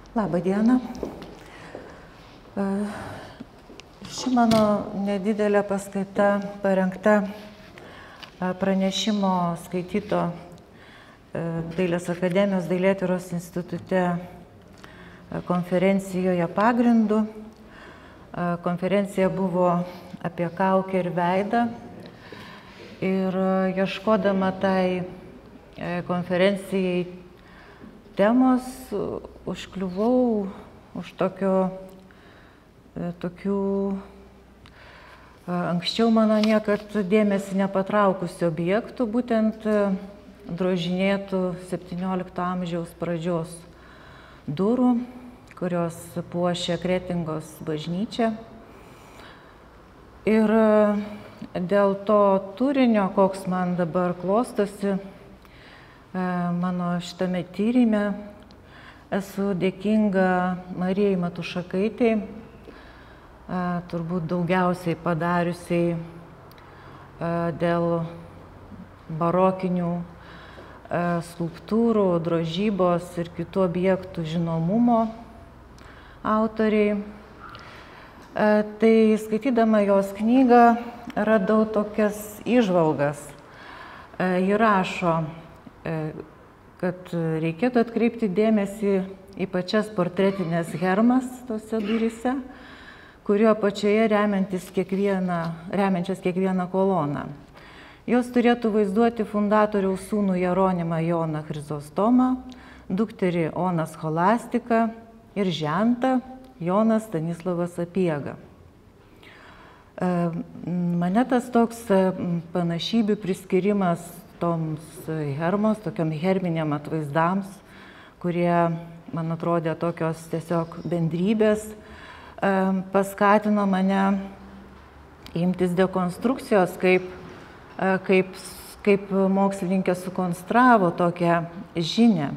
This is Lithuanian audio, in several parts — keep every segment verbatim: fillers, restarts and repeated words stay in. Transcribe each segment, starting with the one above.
Labą dieną. Ši mano nedidelė paskaita parengta pranešimo skaityto Dailės akademijos Dailėtyros institute konferencijoje pagrindu. Konferencija buvo apie kaukę ir veidą. Ir ieškodama tai konferencijai temos, užkliuvau už tokio, tokių anksčiau mano niekad dėmesį nepatraukusių objektų, būtent drožinėtų septyniolikto amžiaus pradžios durų, kurios puošia Kretingos bažnyčią. Ir dėl to turinio, koks man dabar klostosi mano šitame tyrime, esu dėkinga Marijai Matušakaitei, turbūt daugiausiai padariusiai dėl barokinių skulptūrų, drožybos ir kitų objektų žinomumo autoriai. Tai skaitydama jos knygą radau tokias įžvalgas. Ji rašo, kad reikėtų atkreipti dėmesį į pačias portretinės hermas tose duryse, kurio apačioje remiantis kiekvieną, remiančias kiekvieną koloną. Jos turėtų vaizduoti fundatoriaus sūnų Jeronimą Joną Chrizostomą, dukterį Oną Scholastiką ir žentą Joną Stanislavą Sapiegą. Mane tas toks panašybių priskirimas toms hermos, tokiam herminiam atvaizdams, kurie, man atrodė, tokios tiesiog bendrybės, paskatino mane imtis dekonstrukcijos, kaip, kaip, kaip mokslininkė sukonstravo tokią žinią.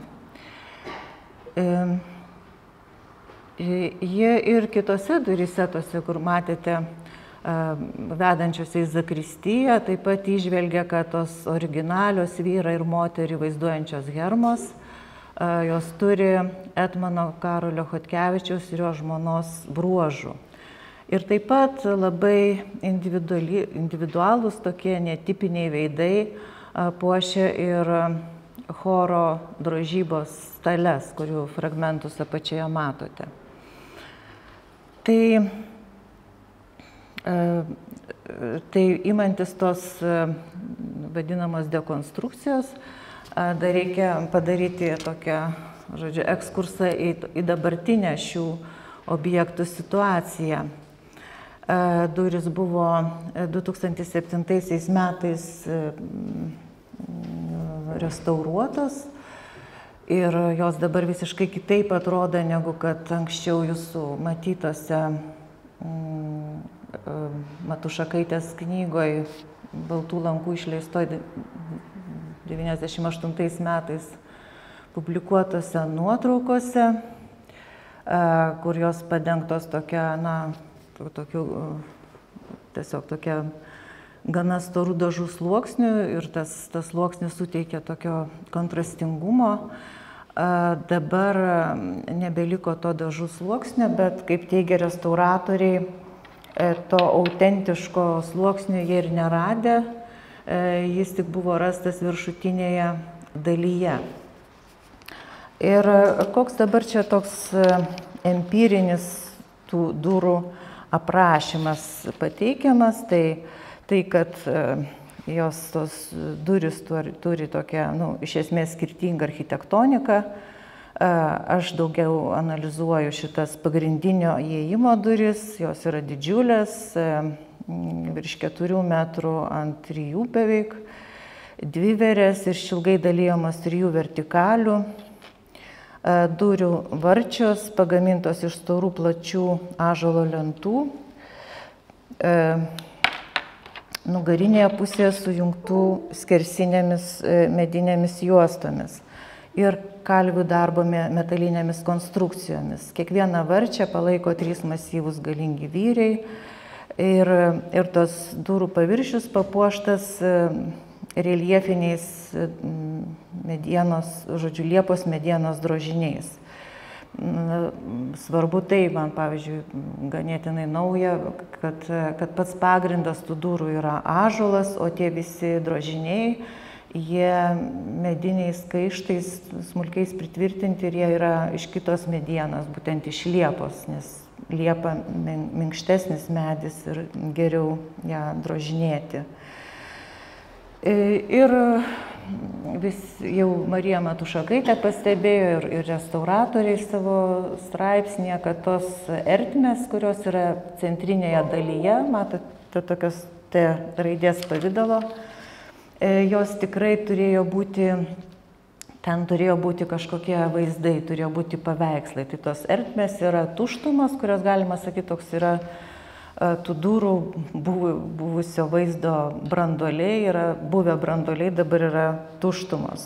Jie ir kitose duryse, tose, kur matėte, vedančiose į zakristiją, taip pat įžvelgia, kad tos originalios vyrą ir moterį vaizduojančios hermos, jos turi Etmono Karolio Chodkevičiaus ir jo žmonos bruožų. Ir taip pat labai individualūs tokie netipiniai veidai puošia ir choro drožybos stales, kurių fragmentus apačioje matote. Tai Tai imantis tos vadinamos dekonstrukcijos, dar reikia padaryti tokią, žodžiu, ekskursą į, į dabartinę šių objektų situaciją. Durys buvo du tūkstančiai septintaisiais metais restauruotos ir jos dabar visiškai kitaip atrodo, negu kad anksčiau jūsų matytose Matušakaitės knygoje Baltų lankų išleistoje devyniasdešimt aštuntais metais publikuotose nuotraukose, kur jos padengtos tokia, na, tokiu, tiesiog tokia gana storų dažų sluoksnių ir tas, tas sluoksnis suteikia tokio kontrastingumo. Dabar nebeliko to dažų sluoksnio, bet, kaip teigia restauratoriai, to autentiško sluoksnio jie ir neradė, jis tik buvo rastas viršutinėje dalyje. Ir koks dabar čia toks empirinis tų durų aprašymas pateikiamas, tai, tai kad jos tos durys turi tokią, nu, iš esmės skirtingą architektoniką. Aš daugiau analizuoju šitas pagrindinio įėjimo duris, jos yra didžiulės, virš keturių metrų ant trijų beveik, dviverės ir šilgai dalyjamas trijų vertikalių. Durių varčios pagamintos iš storų plačių ąžuolo lentų, nugarinėje pusėje sujungtų skersinėmis medinėmis juostomis ir kalvių darbo metalinėmis konstrukcijomis. Kiekvieną varčią palaiko trys masyvūs galingi vyriai ir, ir tos durų paviršius papuoštas reljefiniais medienos, žodžiu, liepos medienos drožiniais. Svarbu tai, man pavyzdžiui, ganėtinai nauja, kad, kad pats pagrindas tų durų yra ąžuolas, o tie visi drožiniai, jie mediniais kaištais, smulkiais pritvirtinti ir jie yra iš kitos medienos, būtent iš liepos, nes liepa minkštesnis medis ir geriau ją drožinėti. Ir vis jau Marija Matušakaitė pastebėjo ir, ir restauratoriai savo straipsnėje, kad tos ertmės, kurios yra centrinėje dalyje, matote tokios T raidės pavydalo, jos tikrai turėjo būti, ten turėjo būti kažkokie vaizdai, turėjo būti paveikslai. Tai tos ertmės yra tuštumos, kurios galima sakyti, toks yra tų durų buvusio vaizdo branduoliai, yra buvę branduoliai, dabar yra tuštumos.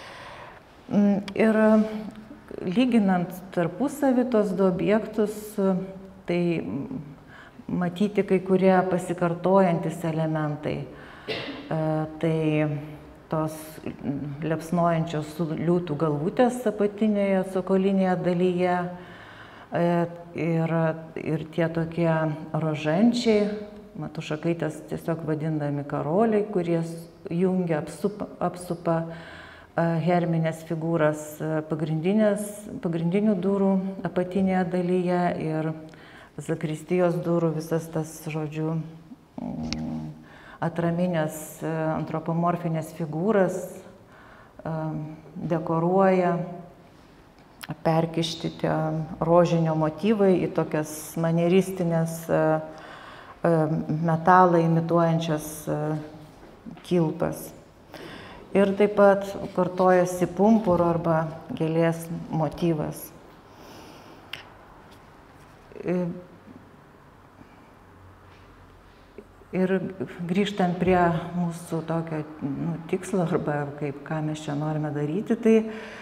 Ir lyginant tarpusavį tos du objektus, tai matyti kai kurie pasikartojantis elementai. Tai tos liepsnojančios liūtų galvutės apatinėje cokolinėje dalyje, Ir, ir tie tokie rožančiai, Matušakaitės tiesiog vadindami karoliai, kurie jungia, apsupa, apsupa herminės figūras pagrindinių durų apatinėje dalyje ir zakristijos durų visas tas, žodžiu, atraminės antropomorfinės figūras dekoruoja, perkišti tie rožinio motyvai į tokias manieristinės metalą imituojančias kilpas. Ir taip pat kartojasi pumpuro arba gėlės motyvas. Ir grįžtant prie mūsų tokio nu, tikslo arba kaip, ką mes čia norime daryti, tai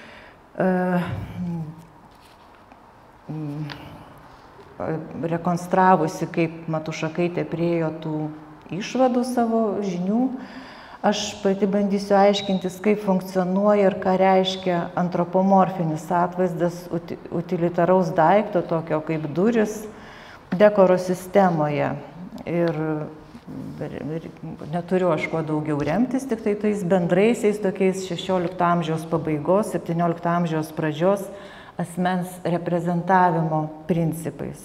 rekonstravusi, kaip Matušakaitė priėjo tų išvadų savo žinių, aš pati bandysiu aiškintis, kaip funkcionuoja ir ką reiškia antropomorfinis atvaizdas utilitaraus daikto, tokio kaip duris, dekoro sistemoje. Ir neturiu aš kuo daugiau remtis, tik tai tais bendraisiais tokiais šešiolikto amžiaus pabaigos, septyniolikto amžiaus pradžios asmens reprezentavimo principais.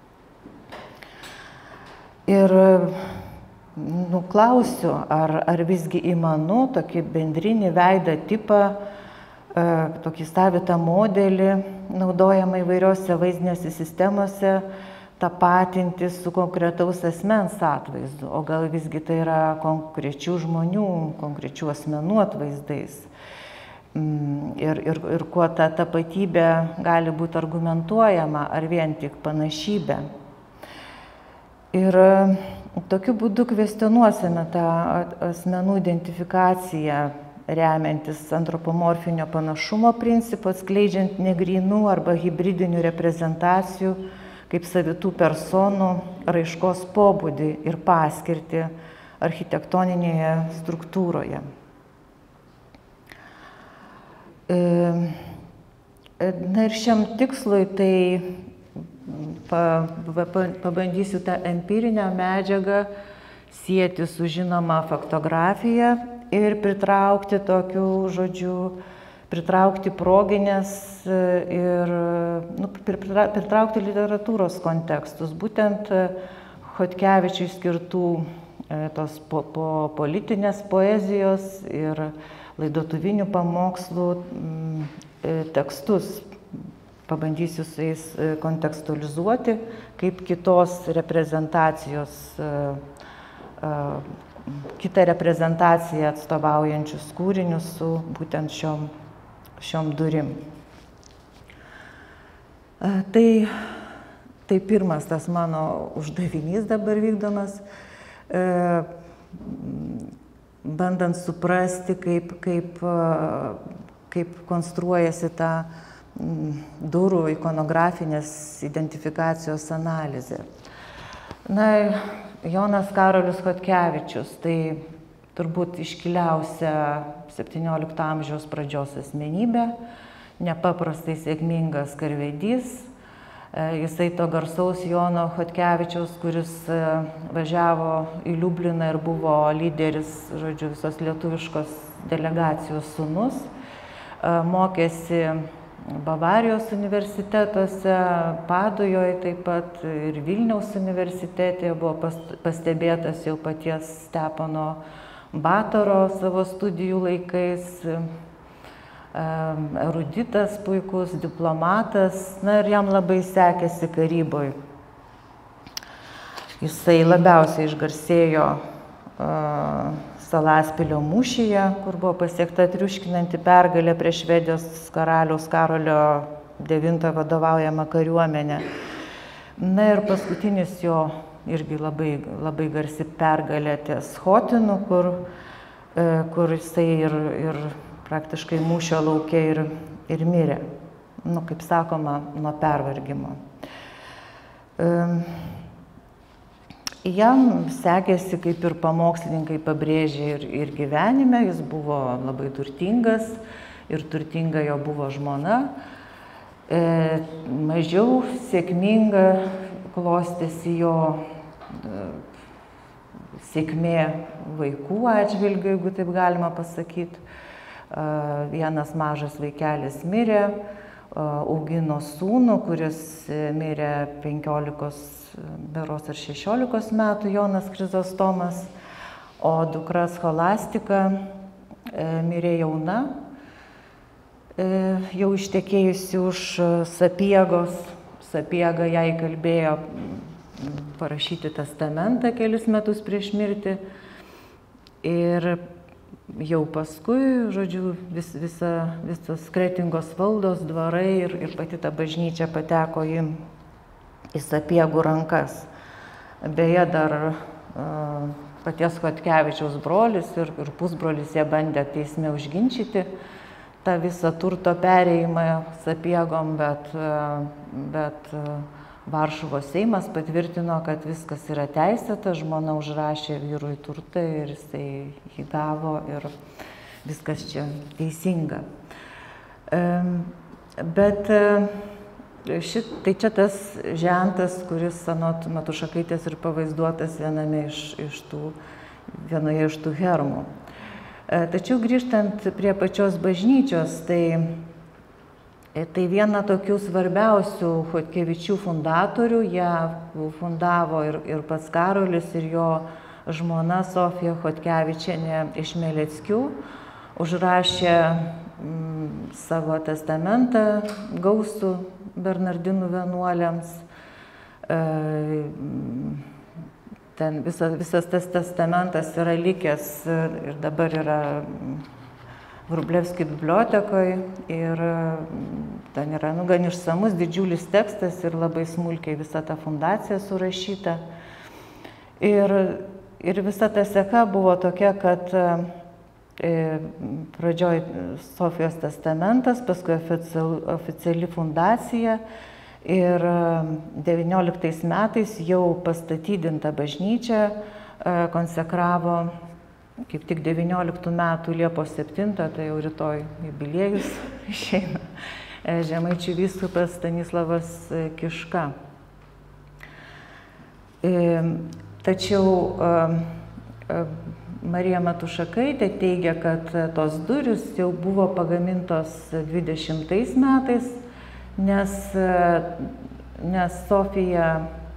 Ir nuklausiu, ar, ar visgi įmanu tokį bendrinį veidą tipą, tokį savitą modelį, naudojamą įvairiose vaizdinėse sistemose, tapatinti su konkretaus asmens atvaizdu, o gal visgi tai yra konkrečių žmonių, konkrečių asmenų atvaizdais. Ir, ir, ir kuo ta tapatybė gali būti argumentuojama, ar vien tik panašybė. Ir tokiu būdu kvestionuosime tą asmenų identifikaciją, remiantis antropomorfinio panašumo principu, atskleidžiant negrynų arba hibridinių reprezentacijų kaip savitų personų raiškos pobūdį ir paskirtį architektoninėje struktūroje. Na ir šiam tikslui tai pabandysiu tą empirinę medžiagą sieti su žinoma faktografija ir pritraukti tokių žodžių, pritraukti proginės ir nu, pritraukti literatūros kontekstus, būtent Chodkevičiui skirtų tos po, po politinės poezijos ir laidotuvinių pamokslų tekstus. Pabandysiu su jais kontekstualizuoti, kaip kitos reprezentacijos, kitą reprezentaciją atstovaujančius kūrinius su būtent šiom šiom durim. Tai, tai pirmas tas mano uždavinys dabar vykdomas, bandant suprasti, kaip, kaip, kaip konstruojasi ta durų ikonografinės identifikacijos analizė. Na, Jonas Karolis Chodkevičius, tai turbūt iškiliausia septyniolikto amžiaus pradžios asmenybė. nepaprastai sėkmingas karvedys. Jisai to garsaus Jono Chodkevičiaus, kuris važiavo į Liubliną ir buvo lyderis, žodžiu, visos lietuviškos delegacijos sūnus. Mokėsi Bavarijos universitetuose, Padujoje taip pat ir Vilniaus universitete, buvo pastebėtas jau paties Stepono Batoro savo studijų laikais. Eruditas puikus, diplomatas, na ir jam labai sekėsi karyboje. Jisai labiausiai išgarsėjo uh, Salaspilio mūšyje, kur buvo pasiekta triuškinanti pergalė prieš Švedijos karaliaus Karolio devintojo vadovaujamą kariuomenę. Na ir paskutinis jo irgi labai, labai garsi pergalė ties Chotinu, kur, uh, kur jisai ir, ir praktiškai mūšio lauke ir, ir mirė, nu, kaip sakoma, nuo pervargimo. Um, jam sekėsi, kaip ir pamokslininkai pabrėžė, ir, ir gyvenime, jis buvo labai turtingas ir turtinga jo buvo žmona. E, mažiau sėkminga klostėsi jo e, sėkmė vaikų atžvilgiu, jeigu taip galima pasakyti. Vienas mažas vaikelis mirė, augino sūnų, kuris mirė penkiolikos, beros ar šešiolikos metų, Jonas Krizostomas, o dukra Scholastika mirė jauna, jau ištekėjusi už Sapiegos. Sapiega jai kalbėjo parašyti testamentą kelis metus prieš mirtį ir jau paskui, žodžiu, vis, visa, visos Kretingos valdos, dvarai ir, ir pati ta bažnyčia pateko į, į Sapiegų rankas. Beje, dar uh, paties Chodkevičiaus brolis ir, ir pusbrolis jie bandė teisme užginčyti tą visą turto perėjimą Sapiegom, bet, uh, bet uh, Varšuvos Seimas patvirtino, kad viskas yra teisėta, žmona užrašė vyrui turtą ir jisai jį gavo ir viskas čia teisinga. Bet šit, tai čia tas žentas, kuris anot Matušakaitės ir pavaizduotas viename iš, iš tų, vienoje iš tų hermų. Tačiau grįžtant prie pačios bažnyčios, tai Tai viena tokių svarbiausių Chodkevičių fundatorių, ją fundavo ir, ir pats Karolis, ir jo žmona Sofija Chodkevičienė iš Meleckių, užrašė mm, savo testamentą gausų Bernardinų vienuoliams. E, ten visa, visas tas testamentas yra likęs ir dabar yra Vrublevskių bibliotekoje ir ten yra nu, gan išsamus didžiulis tekstas ir labai smulkiai visa ta fundacija surašyta. Ir, ir visa ta seka buvo tokia, kad e, pradžioj Sofijos testamentas, paskui oficial, oficiali fundacija ir devynioliktais metais jau pastatydinta bažnyčia e, konsekravo kaip tik devynioliktų metų Liepos septintą, tai jau rytoj jubiliejus išeina, Žemaičių vyskupas Stanislavas Kiška. Tačiau Marija Matušakaitė teigia, kad tos durys jau buvo pagamintos dvidešimtais metais, nes, nes Sofija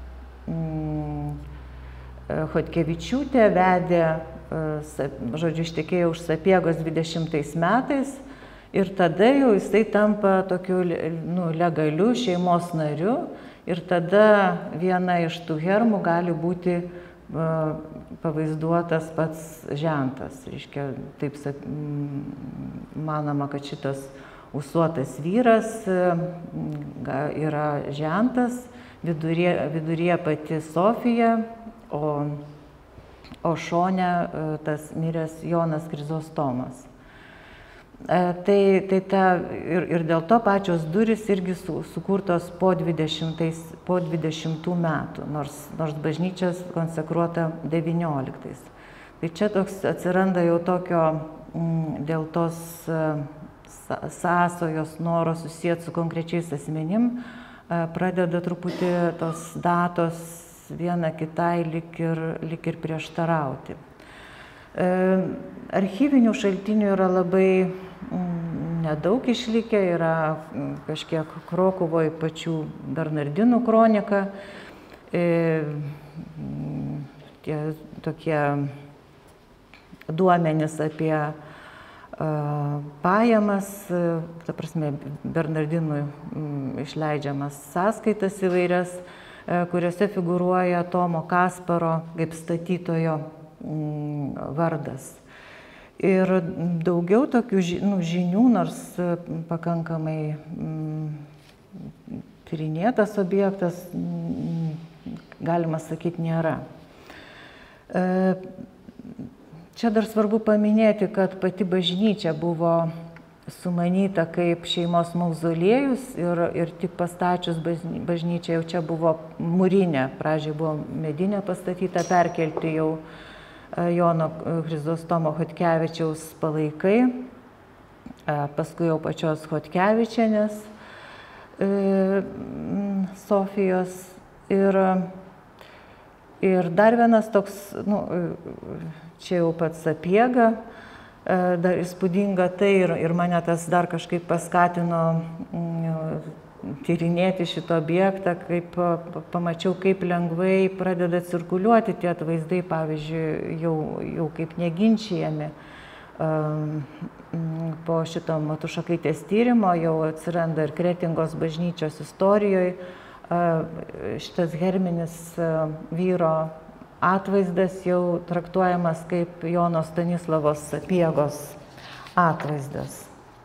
Chodkevičiūtė vedė, žodžiu, ištekėjo už Sapiegos dvidešimtais metais ir tada jau jisai tampa tokiu nu, legaliu šeimos nariu ir tada viena iš tų hermų gali būti uh, pavaizduotas pats žentas. Reiškia, taip manoma, kad šitas ūsuotas vyras uh, yra žentas, viduryje, viduryje pati Sofija, o o šone tas miręs Jonas Krizostomas. Tai, tai ta, ir, ir dėl to pačios durys irgi su, sukurtos po, po dvidešimtų metų, nors, nors bažnyčias konsekruota devynioliktais. Tai čia toks atsiranda jau tokio, m, dėl tos sąsojos, noro susijęti su konkrečiais asmenim, pradeda truputį tos datos viena kitai lik ir, lik ir prieštarauti. Archyvinių šaltinių yra labai nedaug išlikę, yra kažkiek Krokuvoje pačių Bernardinų kronika, tie tokie duomenys apie pajamas, ta prasme, Bernardinų išleidžiamas sąskaitas įvairias, kuriuose figūruoja Tomo Kasparo kaip statytojo vardas. Ir daugiau tokių žinių, nors pakankamai tyrinėtas objektas, galima sakyti, nėra. Čia dar svarbu paminėti, kad pati bažnyčia buvo sumanyta kaip šeimos mauzoliejus ir, ir tik pastačius bažnyčią jau čia buvo mūrinė, pradžiai buvo medinė pastatyta, perkelti jau Jono Chrizostomo Chodkevičiaus palaikai, paskui jau pačios Chodkevičienės Sofijos ir, ir dar vienas toks, nu, čia jau pats Sapiega, dar įspūdinga tai ir, ir mane tas dar kažkaip paskatino tyrinėti šitą objektą, kaip pamačiau, kaip lengvai pradeda cirkuliuoti tie atvaizdai, pavyzdžiui, jau, jau kaip neginčijami. Po šito Matušakaitės tyrimo jau atsiranda ir Kretingos bažnyčios istorijoje šitas herminis vyro atvaizdas jau traktuojamas kaip Jono Stanislavos Sapiegos atvaizdas.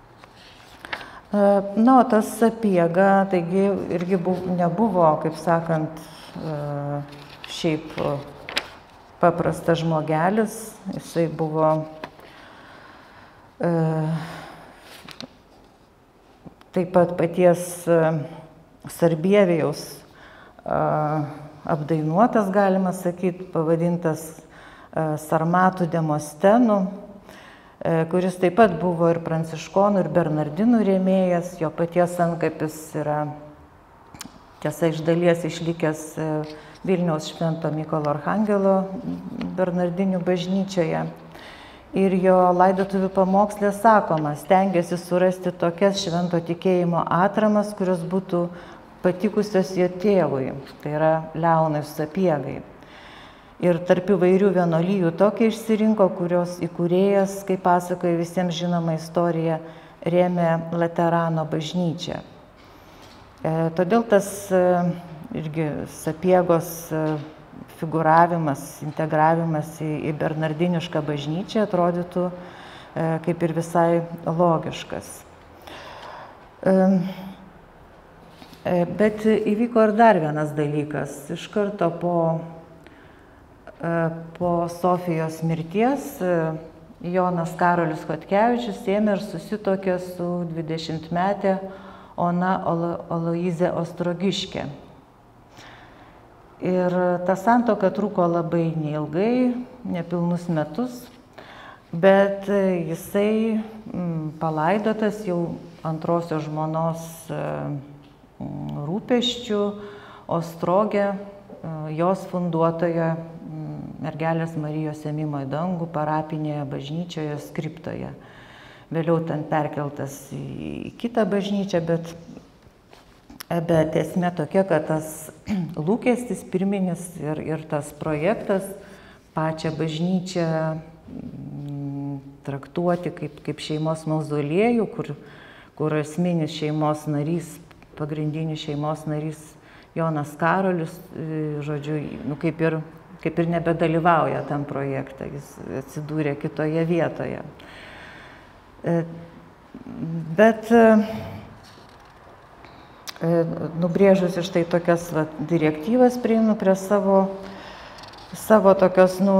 Na, o tas Sapiega, taigi irgi buvo, nebuvo, kaip sakant, šiaip paprastas žmogelis, jisai buvo taip pat paties Sarbievijaus apdainuotas, galima sakyti, pavadintas Sarmatų Demostenu, kuris taip pat buvo ir pranciškonų, ir bernardinų rėmėjas. Jo paties antkapis yra, tiesa, iš dalies išlikęs Vilniaus Švento Mykolo Archangelo bernardinių bažnyčioje. Ir jo laidotuvių pamoksle sakoma, stengiasi surasti tokias švento tikėjimo atramas, kurios būtų patikusios jo tėvui, tai yra Leonui Sapiegai. Ir tarp įvairių vienolyjų tokia išsirinko, kurios įkūrėjas, kaip pasakoja visiems žinoma istorija, rėmė Laterano bažnyčią. E, todėl tas e, irgi Sapiegos e, figūravimas, integravimas į, į bernardinišką bažnyčią atrodytų e, kaip ir visai logiškas. E, e, bet įvyko ir dar vienas dalykas. Iš karto po Po Sofijos mirties Jonas Karolis Chodkevičius ėmė ir susituokė su dvidešimtmetė Ona Aloizė Ostrogiškė. Ir ta santuoka truko labai neilgai, nepilnus metus, bet jisai palaidotas jau antrosios žmonos rūpesčių Ostrogė, jos funduotoje Mergelės Marijos ėmimo į dangų parapinėje bažnyčioje skriptoje. Vėliau ten perkeltas į kitą bažnyčią, bet, bet esmė tokia, kad tas lūkestis pirminis ir, ir tas projektas pačią bažnyčią traktuoti kaip, kaip šeimos mauzoliejų, kur, kur esminis šeimos narys, pagrindinis šeimos narys Jonas Karolis, žodžiu, nu, kaip ir kaip ir nebedalyvauja tam projekte, jis atsidūrė kitoje vietoje. Bet nubrėžus iš tai tokias va, direktyvas prieinu prie savo, savo tokios nu,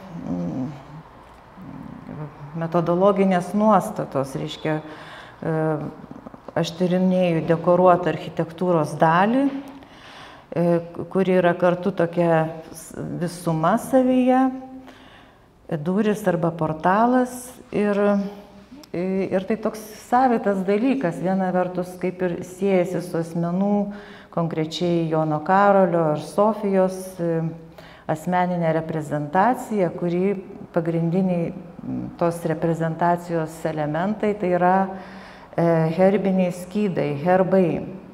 metodologinės nuostatos, reiškia, aš tyrinėju dekoruotą architektūros dalį, kuri yra kartu tokia visuma savyje, durys arba portalas ir, Ir tai toks savitas dalykas, viena vertus kaip ir siejasi su asmenų, konkrečiai Jono Karolio ir Sofijos asmeninė reprezentacija, kuri pagrindiniai tos reprezentacijos elementai tai yra herbiniai skydai, herbai.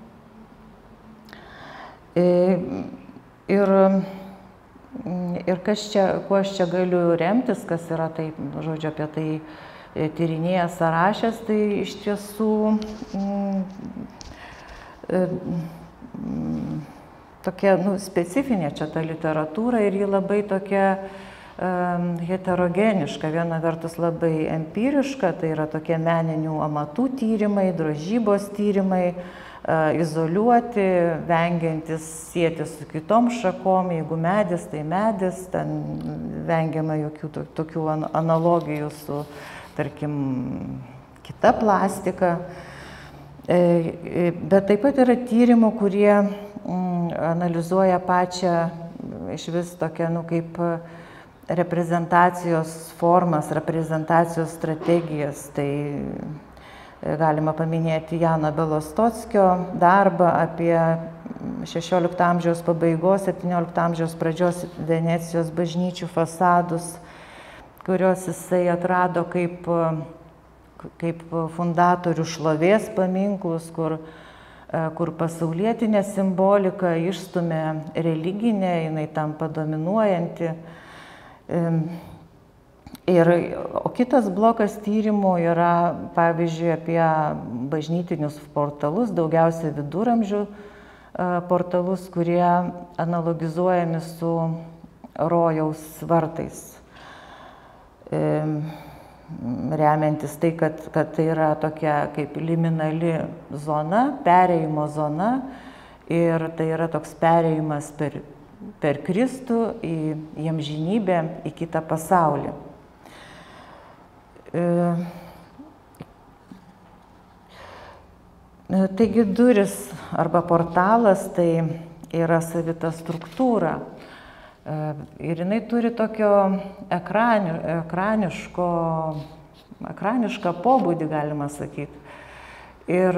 Ir, ir kas čia, kuo aš čia galiu remtis, kas yra taip, žodžiu, apie tai tyrinėjęs ar rašęs, tai iš tiesų mm, mm, tokia nu, specifinė čia ta literatūra ir ji labai tokia um, heterogeniška, viena vertus labai empiriška, tai yra tokie meninių amatų tyrimai, drožybos tyrimai, uh, izoliuoti, vengiantis sieti su kitom šakom, jeigu medis, tai medis, ten vengiama jokių to, tokių analogijų su tarkim, kita plastika, bet taip pat yra tyrimų, kurie analizuoja pačią iš vis tokią, nu, kaip reprezentacijos formas, reprezentacijos strategijas. Tai galima paminėti Jano Belostockio darbą apie šešiolikto amžiaus pabaigos, septyniolikto amžiaus pradžios Venecijos bažnyčių fasadus, kurios jisai atrado kaip, kaip fundatorių šlovės paminklus, kur, kur pasaulietinė simbolika išstumė religinę, jinai tampa dominuojanti. Ir, o kitas blokas tyrimų yra, pavyzdžiui, apie bažnytinius portalus, daugiausia viduramžių portalus, kurie analogizuojami su rojaus vartais. Remiantis tai, kad, kad tai yra tokia kaip liminali zona, perėjimo zona ir tai yra toks perėjimas per, per Kristų į, į amžinybę, į kitą pasaulį. Taigi duris arba portalas tai yra savita struktūra. Ir jinai turi tokio ekrani, ekraniško, ekranišką pobūdį, galima sakyti. Ir,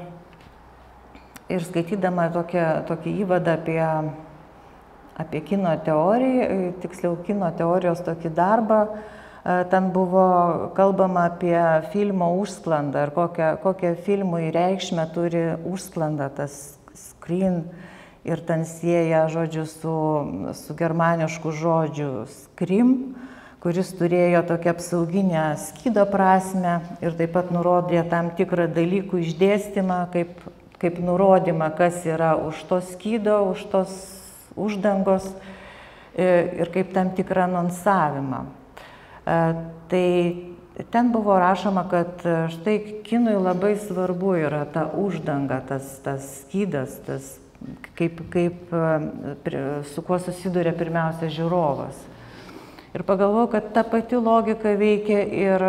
ir skaitydama tokią, tokį įvadą apie, apie kino teoriją, tiksliau kino teorijos tokį darbą, ten buvo kalbama apie filmo užsklandą ir kokią, kokią filmui reikšmę turi užsklanda, tas screen. Ir ten sieja, žodžiu, su, su germanišku žodžiu skrim, kuris turėjo tokią apsauginę skydo prasme ir taip pat nurodė tam tikrą dalykų išdėstymą, kaip, kaip nurodymą, kas yra už to skydo, už tos uždangos ir kaip tam tikrą anonsavimą. Tai ten buvo rašoma, kad štai kinui labai svarbu yra ta uždanga, tas, tas skydas, tas Kaip, kaip, su kuo susiduria pirmiausia žiūrovas. Ir pagalvojau, kad ta pati logika veikia ir,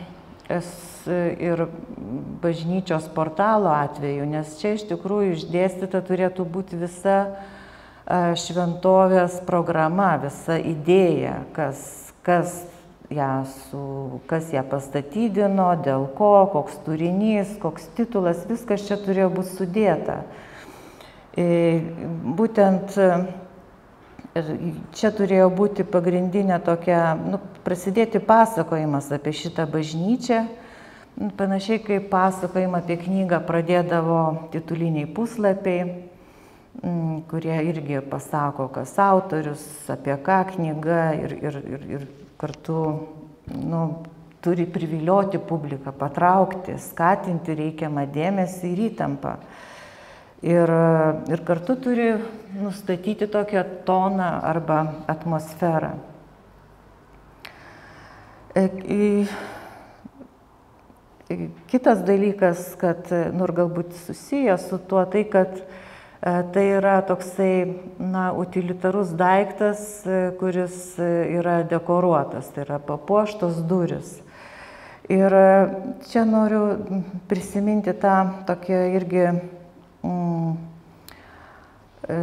ir bažnyčios portalo atveju, nes čia iš tikrųjų išdėstyta turėtų būti visa šventovės programa, visa idėja, kas, kas, ją, su, kas ją pastatydino, dėl ko, koks turinys, koks titulas, viskas čia turėjo būti sudėta. Būtent čia turėjo būti pagrindinė tokia, nu, prasidėti pasakojimas apie šitą bažnyčią, panašiai kaip pasakojimą apie knygą pradėdavo tituliniai puslapiai, kurie irgi pasako, kas autorius, apie ką knyga ir, ir, ir, ir kartu nu, turi privilioti publiką, patraukti, skatinti reikiamą dėmesį ir įtampą. Ir, ir kartu turi nustatyti tokią toną arba atmosferą. Kitas dalykas, kad, nu ir galbūt susijęs su tuo, tai kad tai yra toksai, na, utilitarus daiktas, kuris yra dekoruotas, tai yra papuoštos duris. Ir čia noriu prisiminti tą tokią irgi Mm, e,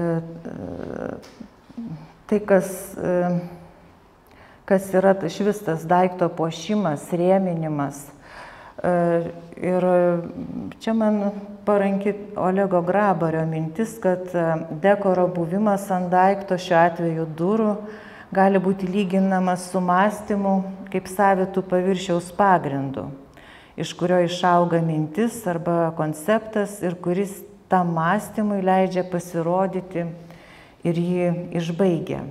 tai, kas, e, kas yra iš vis tas daikto puošimas, rėminimas, Ir čia man paranki Olego Grabario mintis, kad dekoro buvimas ant daikto, šiuo atveju durų, gali būti lyginamas su mąstymu kaip savitų paviršiaus pagrindu, iš kurio išauga mintis arba konceptas ir kuris tam mąstymui leidžia pasirodyti ir jį išbaigia.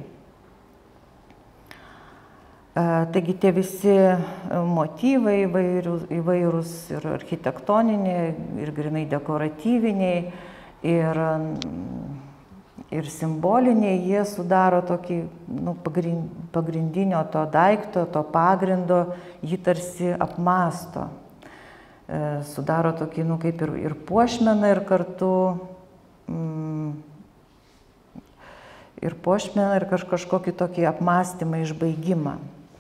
Taigi tie visi motyvai įvairūs, įvairūs ir architektoniniai, ir grinai dekoratyviniai, ir, ir simboliniai, jie sudaro tokį nu, pagrindinio to daikto, to pagrindo, jį tarsi apmąsto. Sudaro tokį nu, kaip ir, ir puošmeną, ir kartu mm, ir puošmeną, ir kaž, kažkokį tokį apmąstymą, išbaigimą.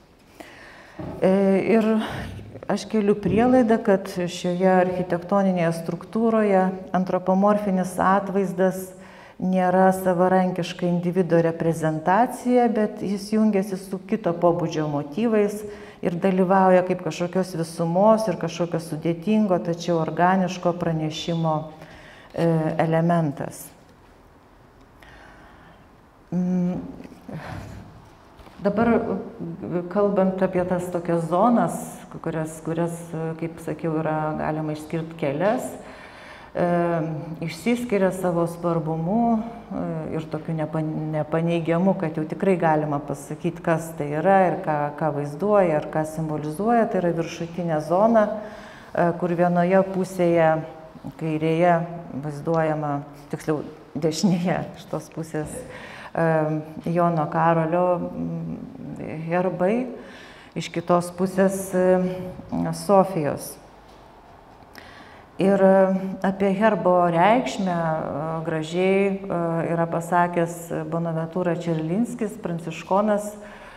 Ir aš keliu prielaidą, kad šioje architektoninėje struktūroje antropomorfinis atvaizdas nėra savarankiška individo reprezentacija, bet jis jungiasi su kito pobūdžio motyvais ir dalyvauja kaip kažkokios visumos ir kažkokio sudėtingo, tačiau organiško pranešimo elementas. Dabar, kalbant apie tas tokias zonas, kurias, kurias kaip sakiau, yra galima išskirti kelias, e, išsiskiria savo svarbumu e, ir tokiu nepa, nepaneigiamu, kad jau tikrai galima pasakyti, kas tai yra ir ką, ką vaizduoja ar ką simbolizuoja. Tai yra viršutinė zona, e, kur vienoje pusėje, kairėje, vaizduojama, tiksliau dešinėje iš tos pusės, Jono Karolio herbai, iš kitos pusės Sofijos. Ir apie herbo reikšmę gražiai yra pasakęs Bonaventura Čerlinskis, pranciškonas,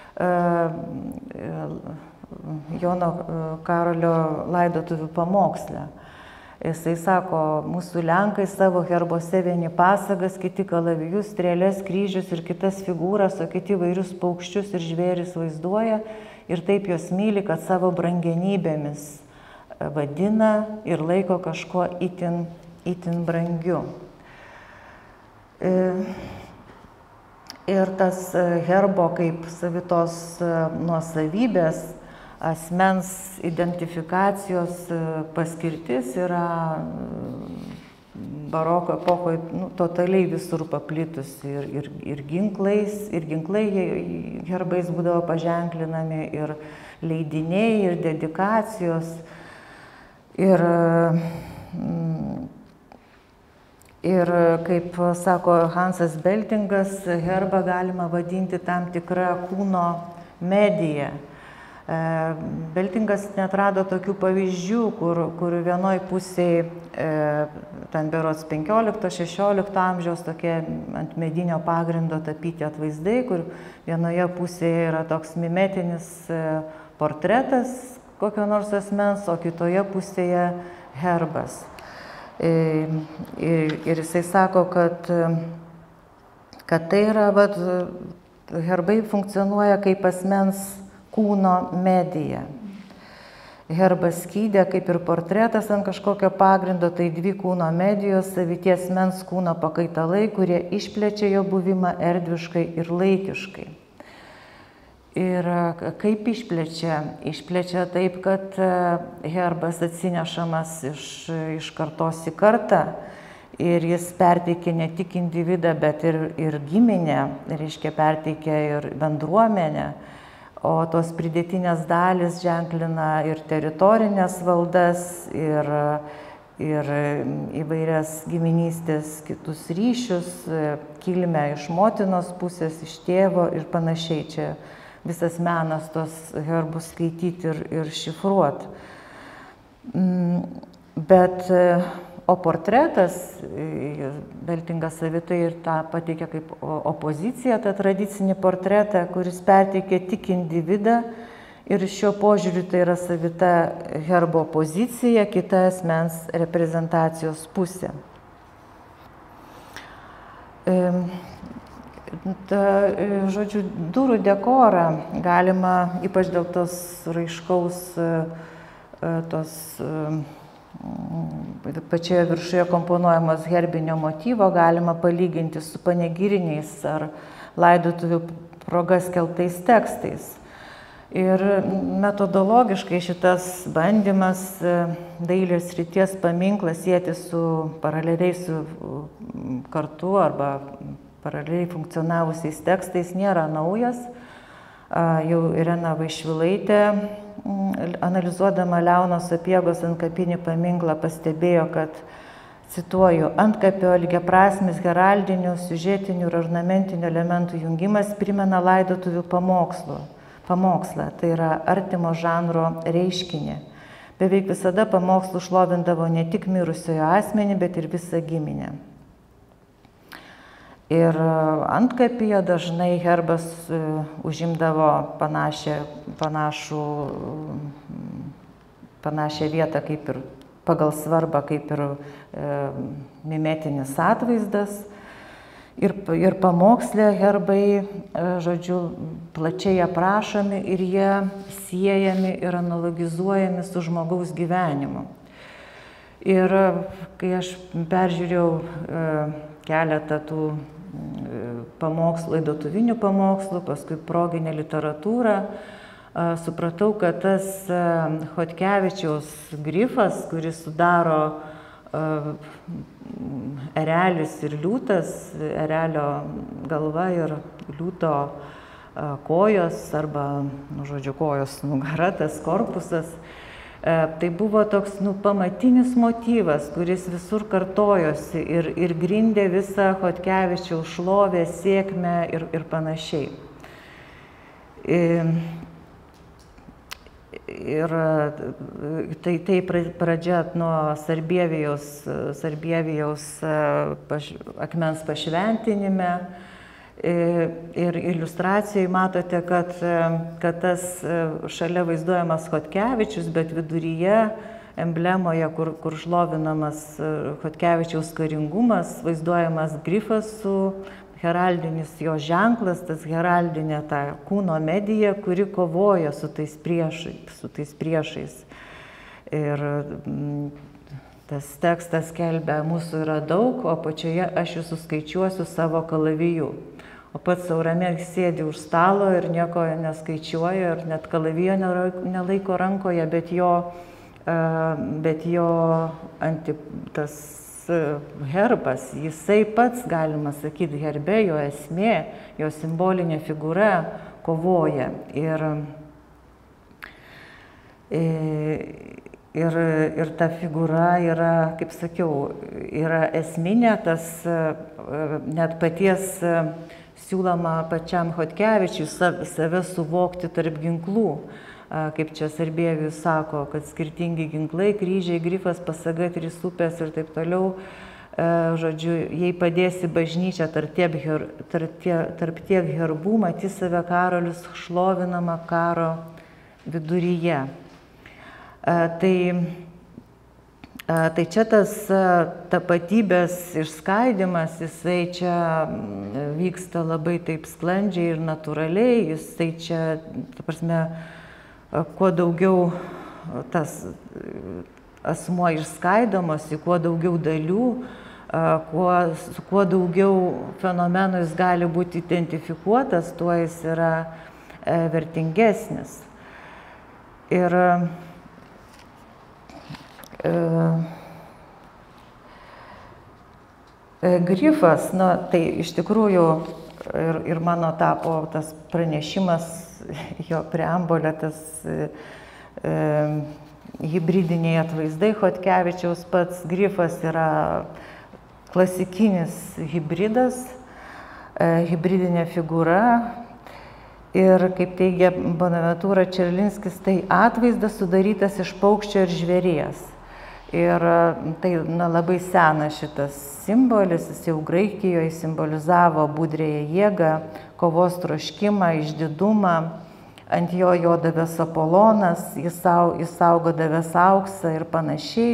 Jono Karolio laidotuvių pamoksle. Jisai sako, mūsų lenkai savo herbose vieni pasagas, kiti kalavijus, strėlės, kryžius ir kitas figūras, o kiti vairius paukščius ir žvėris vaizduoja ir taip jos myli, kad savo brangenybėmis vadina ir laiko kažkuo itin, itin brangiu. Ir tas herbo kaip savitos nuosavybės, asmens identifikacijos paskirtis yra baroko epochoje nu, totaliai visur paplitusi ir, ir, ir ginklais, ir ginklai herbais būdavo paženklinami, ir leidiniai, ir dedikacijos. Ir, ir kaip sako Hansas Beltingas, herbą galima vadinti tam tikrą kūno mediją. Beltingas neatrado tokių pavyzdžių, kur, kur vienoj pusėje, ten berods penkiolikto šešiolikto amžiaus tokie ant medinio pagrindo tapyti atvaizdai, kur vienoje pusėje yra toks mimetinis portretas kokio nors asmens, o kitoje pusėje herbas. Ir, ir jisai sako, kad, kad tai yra, vat, herbai funkcionuoja kaip asmens kūno medija. Herbas skydė kaip ir portretas ant kažkokio pagrindo, tai dvi kūno medijos, savities mens kūno pakaitalai, kurie išplečia jo buvimą erdviškai ir laikiškai. Ir kaip išplečia? Išplečia taip, kad herbas atsinešamas iš, iš kartos į kartą ir jis perteikia ne tik individą, bet ir, ir giminę, reiškia perteikia ir bendruomenę. O tos pridėtinės dalys ženklina ir teritorinės valdas, ir, ir įvairias giminystės kitus ryšius, kilmę iš motinos pusės, iš tėvo ir panašiai. Čia visas menas tos herbus skaityti ir, ir šifruoti. Bet o portretas, Beltingas savitai ir tą pateikia kaip opoziciją, tą tradicinį portretą, kuris perteikia tik individą ir šiuo požiūriu tai yra savita herbo pozicija, kita asmens reprezentacijos pusė. Ta, žodžiu, durų dekorą galima, ypač dėl tos raiškaus tos pačioje viršuje komponuojamos herbinio motyvo galima palyginti su panegiriniais ar laidotuvių proga skelbtais tekstais. Ir metodologiškai šitas bandymas dailės srities paminklą sieti su paraleliai su kartu arba paraleliai funkcionavusiais tekstais nėra naujas. Jau Irena Vaišvilaitė, analizuodama Leono Sapiegos antkapinį paminklą, pastebėjo, kad, cituoju, antkapio ilgiaprasmis heraldinių, siužetinių ir ornamentinių elementų jungimas primena laidotuvių pamokslų. Pamokslą, tai yra artimo žanro reiškinį. Beveik visada pamokslų šlovindavo ne tik mirusiojo asmenį, bet ir visą giminę. Ir antkapyje dažnai herbas užimdavo panašią, panašų, panašią vietą kaip ir pagal svarbą, kaip ir e, mimetinis atvaizdas. Ir, ir pamoksle herbai, e, žodžiu, plačiai aprašomi ir jie siejami ir analogizuojami su žmogaus gyvenimu. Ir kai aš peržiūrėjau e, keletą tų pamokslų, laidotuvinių pamokslų, paskui proginę literatūrą, supratau, kad tas Chodkevičiaus grifas, kuris sudaro erelis ir liūtas, erelio galva ir liūto kojos, arba, nu, žodžiu, kojos nugara, tas korpusas, tai buvo toks nu, pamatinis motyvas, kuris visur kartojosi ir, ir grindė visą Chodkevičiaus šlovę, sėkmę ir, ir panašiai. Ir, ir tai, tai pradžia nuo Sarbievijaus, Sarbievijaus paš, akmens pašventinime. Ir iliustracijoje matote, kad, kad tas šalia vaizduojamas Chodkevičius, bet viduryje emblemoje, kur, kur šlovinamas Chodkevičiaus karingumas, vaizduojamas grifas su heraldinis jo ženklas, tas heraldinė ta kūno medija, kuri kovoja su tais priešais. Su tais priešais. Ir tas tekstas skelbia, mūsų yra daug, o pačioje aš jūs suskaičiuosiu savo kalaviju. O pats sau ramiai sėdi už stalo ir nieko neskaičiuoja ir net kalavijo nelaiko rankoje, bet jo, bet jo anti, tas herbas, jisai pats, galima sakyti, herbe, jo esmė, jo simbolinė figūra kovoja. Ir, ir, ir ta figūra yra, kaip sakiau, yra esminė, tas net paties siūloma pačiam Chodkevičiui save suvokti tarp ginklų. Kaip čia Sarbievijus sako, kad skirtingi ginklai, kryžiai, grifas, pasaga, trys upės ir taip toliau. Žodžiu, jei padėsi bažnyčią tarp tiek, tarp tiek, tarp tiek herbų, matys save karalius šlovinama karo viduryje. Tai Tai čia tas tapatybės išskaidimas, jisai čia vyksta labai taip sklandžiai ir natūraliai, jisai čia, ta prasme, kuo daugiau tas asmuo išskaidomas į kuo daugiau dalių, kuo, su kuo daugiau fenomenų jis gali būti identifikuotas, tuo jis yra vertingesnis. Ir grifas, na, tai iš tikrųjų ir, ir mano tapo tas pranešimas, jo preambulė, tas e, hibridiniai atvaizdai Chodkevičiaus, pats grifas yra klasikinis hibridas, e, hibridinė figūra. Ir, kaip teigia Bonaventūra Čerlinskis, tai atvaizdas sudarytas iš paukščio ir žvėries. Ir tai na, labai senas šitas simbolis, jis jau Graikijoje simbolizavo budrėją jėgą, kovos troškimą, išdidumą, ant jo jodavęs Apolonas, jis, jis saugodavęs auksą ir panašiai.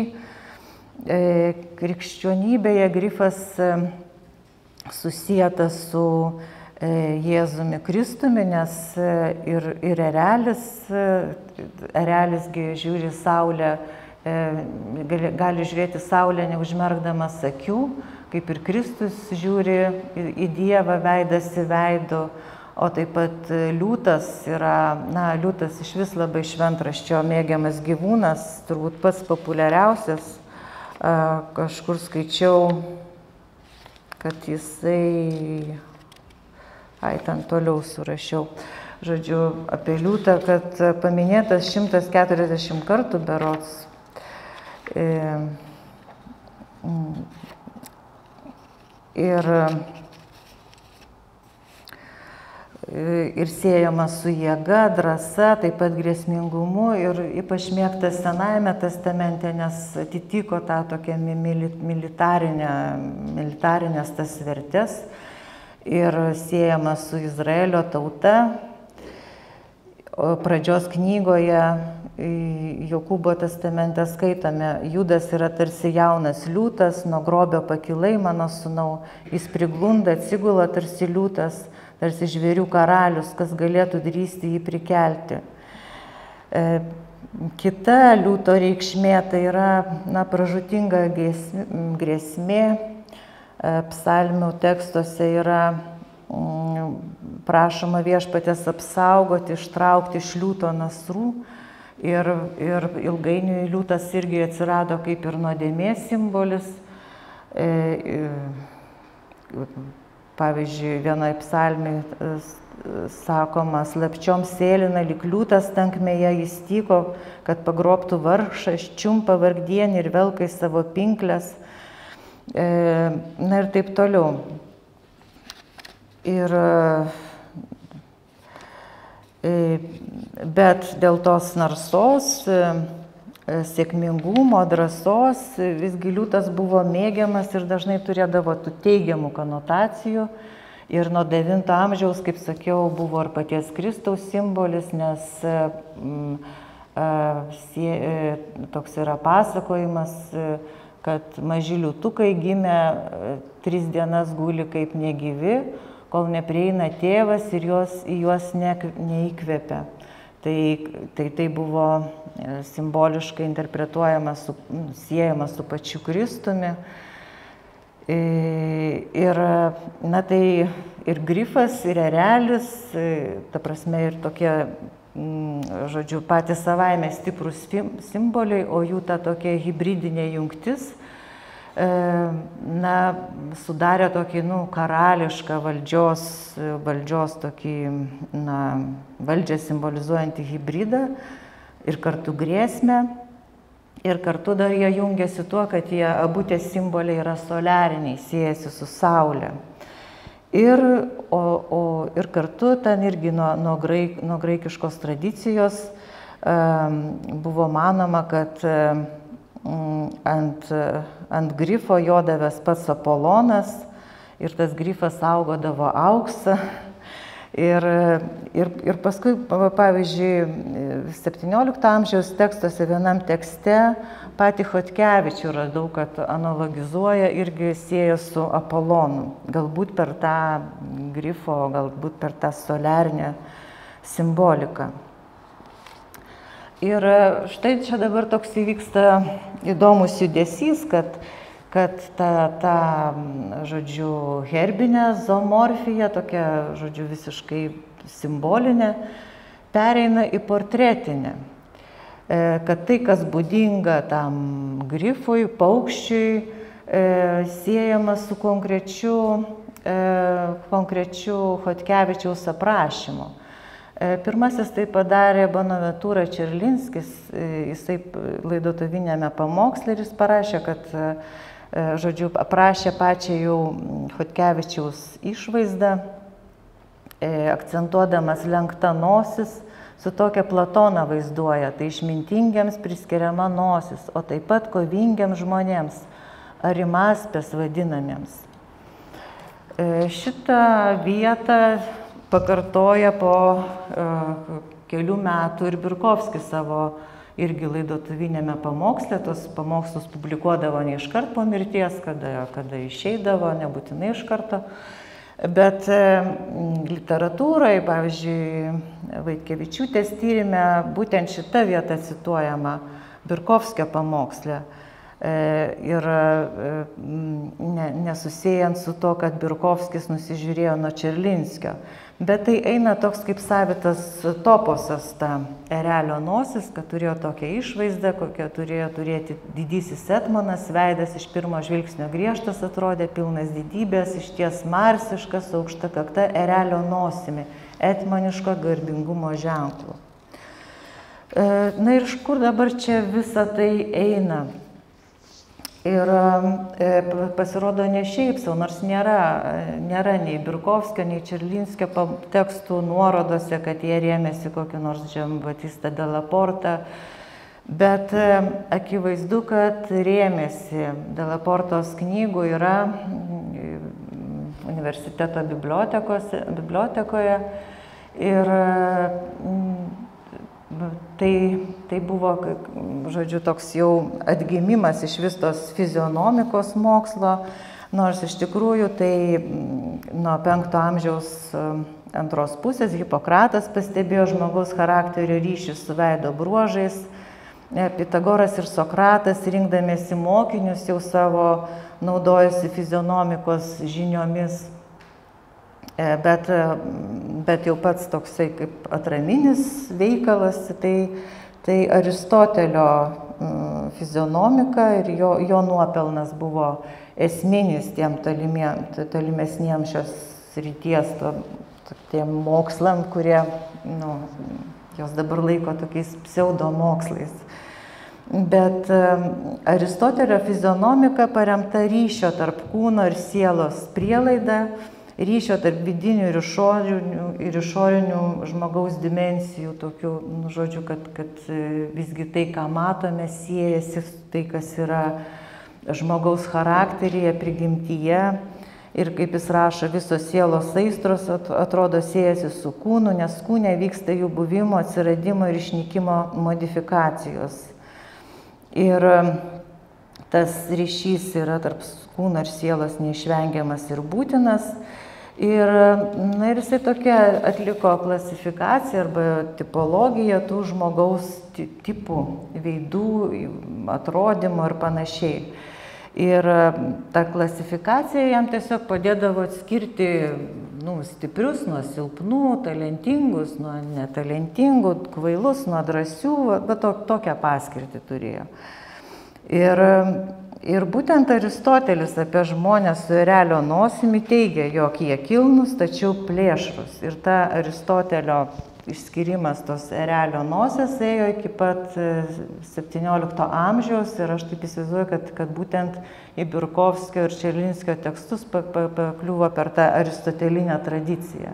Krikščionybėje grifas susietas su Jėzumi Kristumi, nes ir, ir erelis, erelisgi žiūri saulę, gali, gali žiūrėti saulę neužmerkdamas akių, kaip ir Kristus žiūri į Dievą veidas į veidu, o taip pat liūtas yra, na, liūtas iš vis labai šventraščio mėgiamas gyvūnas, turbūt pats populiariausias. Kažkur skaičiau, kad jisai, ai, ten toliau surašiau, žodžiu, apie liūtą, kad paminėtas šimtas keturiasdešimt kartų berods. Ir, ir siejama su jėga, drąsa, taip pat grėsmingumu ir ypač mėgtas Senajame testamente, nes atitiko tą tokią militarinę, militarinės tas vertės ir siejama su Izraelio tauta. O pradžios knygoje Jokūbo testamente skaitome, Judas yra tarsi jaunas liūtas, nuo grobio pakilai, mano sūnau, jis priglunda, atsigula tarsi liūtas, tarsi žvėrių karalius, kas galėtų drįsti jį prikelti. E, kita liūto reikšmė tai yra, na, pražūtinga grėsmė. E, psalmių tekstuose yra mm, prašoma viešpatės apsaugoti, ištraukti iš liūto nasrų. Ir, ir ilgainiui liūtas irgi atsirado kaip ir nuodėmės simbolis. E, e, Pavyzdžiui, vienoje psalmėje sakoma, slapčiom sėlina lyg liūtas tankmėje jis tyko, kad pagrobtų vargšą, čiumpa vargdienį ir velka į savo pinklės. E, na ir taip toliau. Ir, e, bet dėl tos narsos, sėkmingumo, drąsos, visgi liūtas buvo mėgiamas ir dažnai turėdavo tų teigiamų konotacijų. Ir nuo devinto amžiaus, kaip sakiau, buvo ir paties Kristaus simbolis, nes mm, sie, toks yra pasakojimas, kad maži liūtukai gimė, tris dienas guli kaip negyvi, kol neprieina tėvas ir jos, į juos ne, neįkvepia. Tai, tai, tai buvo simboliškai interpretuojamas, su, siejamas su pačiu Kristumi. Ir, na, tai ir grifas, ir erelis, ta prasme, ir tokie, žodžiu, patys savaime stiprus simboliai, o jų ta tokia hibridinė jungtis, na, sudarė tokį, nu, karališką valdžios, valdžios tokį, na, valdžią simbolizuojantį hibridą ir kartu grėsmę. Ir kartu dar jie jungiasi tuo, kad jie abu tie simboliai yra soliariniai, siejasi su Saule. Ir, o, o, ir kartu ten irgi nuo, nuo, graik, nuo graikiškos tradicijos um, buvo manoma, kad um, ant, ant grifo jodavęs pats Apolonas ir tas grifas saugodavo auksą. Ir, ir, ir paskui, pavyzdžiui, septyniolikto amžiaus tekstuose vienam tekste patį Chodkevičių radau, kad analogizuoja irgi sieja su Apolonu. Galbūt per tą grifo, galbūt per tą soliarinę simboliką. Ir štai čia dabar toks įvyksta įdomus judesys, kad kad ta, ta, žodžiu, herbinė zoomorfija, tokia, žodžiu, visiškai simbolinė, pereina į portretinę. Kad tai, kas būdinga tam grifui, paukščiui, siejama su konkrečiu, konkrečiu Chodkevičiaus aprašymu. Pirmasis tai padarė Bonaventura Čerlinskis, jisai laidotuvinėme pamoksle ir jis parašė, kad, žodžiu, aprašė pačią jau Chodkevičiaus išvaizdą, akcentuodamas lenktą nosis, su tokia Platoną vaizduoja, tai išmintingiems priskiriama nosis, o taip pat kovingiams žmonėms, arimaspės vadinamiems. Šitą vietą pakartoja po kelių metų ir Birkovskis savo irgi laidotuvinėme pamoksle, tos pamokslus publikuodavo ne iškart po mirties, kada, kada išeidavo, nebūtinai iš karto. Bet literatūrai, pavyzdžiui, Vaitkevičiūtės tyrime būtent šita vieta cituojama Birkovskio pamoksle. Ir ne, nesusijęs su to, kad Birkovskis nusižiūrėjo nuo Čerlinskio. Bet tai eina toks kaip savitas toposas ta erelio nosis, kad turėjo tokią išvaizdą, kokią turėjo turėti didysis etmonas, veidas iš pirmo žvilgsnio griežtas atrodė, pilnas didybės, išties marsiškas, aukšta kakta erelio nosimi, etmoniško garbingumo ženklu. Na ir iš kur dabar čia visa tai eina? Ir pasirodo ne šiaip sau, nors nėra, nėra nei Birkovskio, nei Čerlinskio tekstų nuorodose, kad jie rėmėsi kokiu nors Giambattista Delaporta, bet akivaizdu, kad rėmėsi. Delaportos knygų yra universiteto bibliotekoje ir Tai, tai buvo, žodžiu, toks jau atgimimas iš vis tos fizionomikos mokslo, nors iš tikrųjų tai nuo penkto amžiaus antros pusės Hipokratas pastebėjo žmogaus charakterio ryšį su veido bruožais. Pitagoras ir Sokratas, rinkdamiesi mokinius, jau savo naudojosi fizionomikos žiniomis. Bet, bet jau pats toksai kaip atraminis veikalas, tai, tai Aristotelio fizionomika ir jo, jo nuopelnas buvo esminis tiem tolimesniems šios srities to, tiem mokslam, kurie nu, jos dabar laiko tokiais pseudomokslais. Bet Aristotelio fizionomika paremta ryšio tarp kūno ir sielos prielaida, ryšio tarp vidinių ir išorinių, ir išorinių žmogaus dimensijų, tokių, nu, žodžiu, kad, kad visgi tai, ką matome, siejasi tai, kas yra žmogaus charakteryje, prigimtyje. Ir kaip jis rašo, visos sielos aistros atrodo siejasi su kūnu, nes kūne vyksta jų buvimo, atsiradimo ir išnykimo modifikacijos. Ir tas ryšys yra tarp kūno ir sielos neišvengiamas ir būtinas. Ir, na, ir jisai tokia atliko klasifikaciją arba tipologiją tų žmogaus tipų, veidų, atrodymų ir panašiai. Ir ta klasifikacija jam tiesiog padėdavo atskirti nu, stiprius nuo silpnų, talentingus nuo netalentingų, kvailus nuo drąsių, bet to, tokią paskirtį turėjo. Ir, ir būtent Aristotelis apie žmonės su erelio nosimi teigia, jog jie kilnūs, tačiau plėšrūs. Ir ta Aristotelio išskirimas tos erelio nosies ėjo iki pat septyniolikto amžiaus ir aš taip įsivaizduoju, kad, kad būtent į Birkovskio ir Čerlinskio tekstus pakliuvo per tą aristotelinę tradiciją.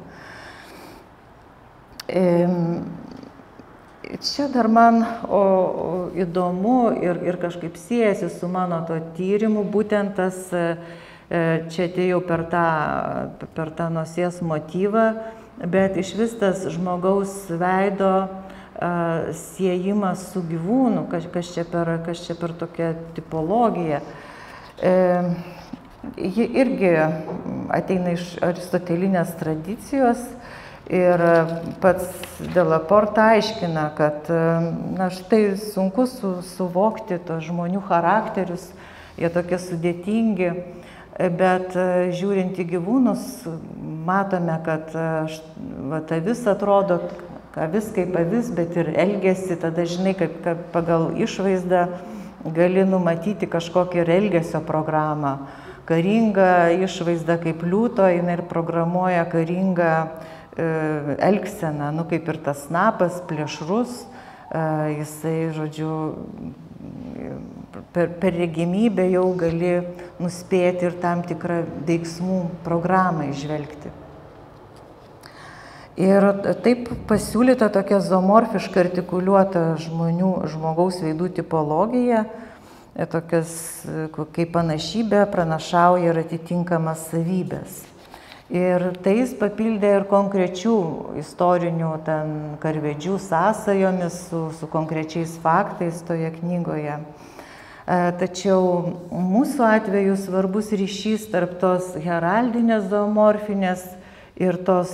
Čia dar man o, o, įdomu ir, ir kažkaip siejasi su mano to tyrimu, būtent tas, čia atėjau per tą, per tą nosies motyvą, bet iš vis tas žmogaus veido a, siejimas su gyvūnu, kas, kas, čia per, kas čia per tokią tipologiją. E, ji irgi ateina iš aristotelinės tradicijos. Ir pats Delaporta aiškina, kad na, štai sunku su, suvokti tos žmonių charakterius, jie tokie sudėtingi, bet žiūrint į gyvūnus, matome, kad va, avis atrodo, avis kaip avis, bet ir elgesi, tada žinai, kad, kad pagal išvaizdą gali numatyti kažkokią ir elgesio programą. Karinga išvaizda kaip liūto, jinai ir programuoja karingą elgseną, nu kaip ir tas snapas, plėšrus, jisai, žodžiu, per, per regimybę jau gali nuspėti ir tam tikrą veiksmų programą išvelgti. Ir taip pasiūlyta tokia zoomorfiška artikuliuota žmonių, žmogaus veidų tipologija, tokias kaip panašybė pranašauja ir atitinkamas savybės. Ir tai jis papildė ir konkrečių istorinių ten karvedžių sąsajomis su, su konkrečiais faktais toje knygoje. Tačiau mūsų atveju svarbus ryšys tarp tos heraldinės zoomorfinės ir tos,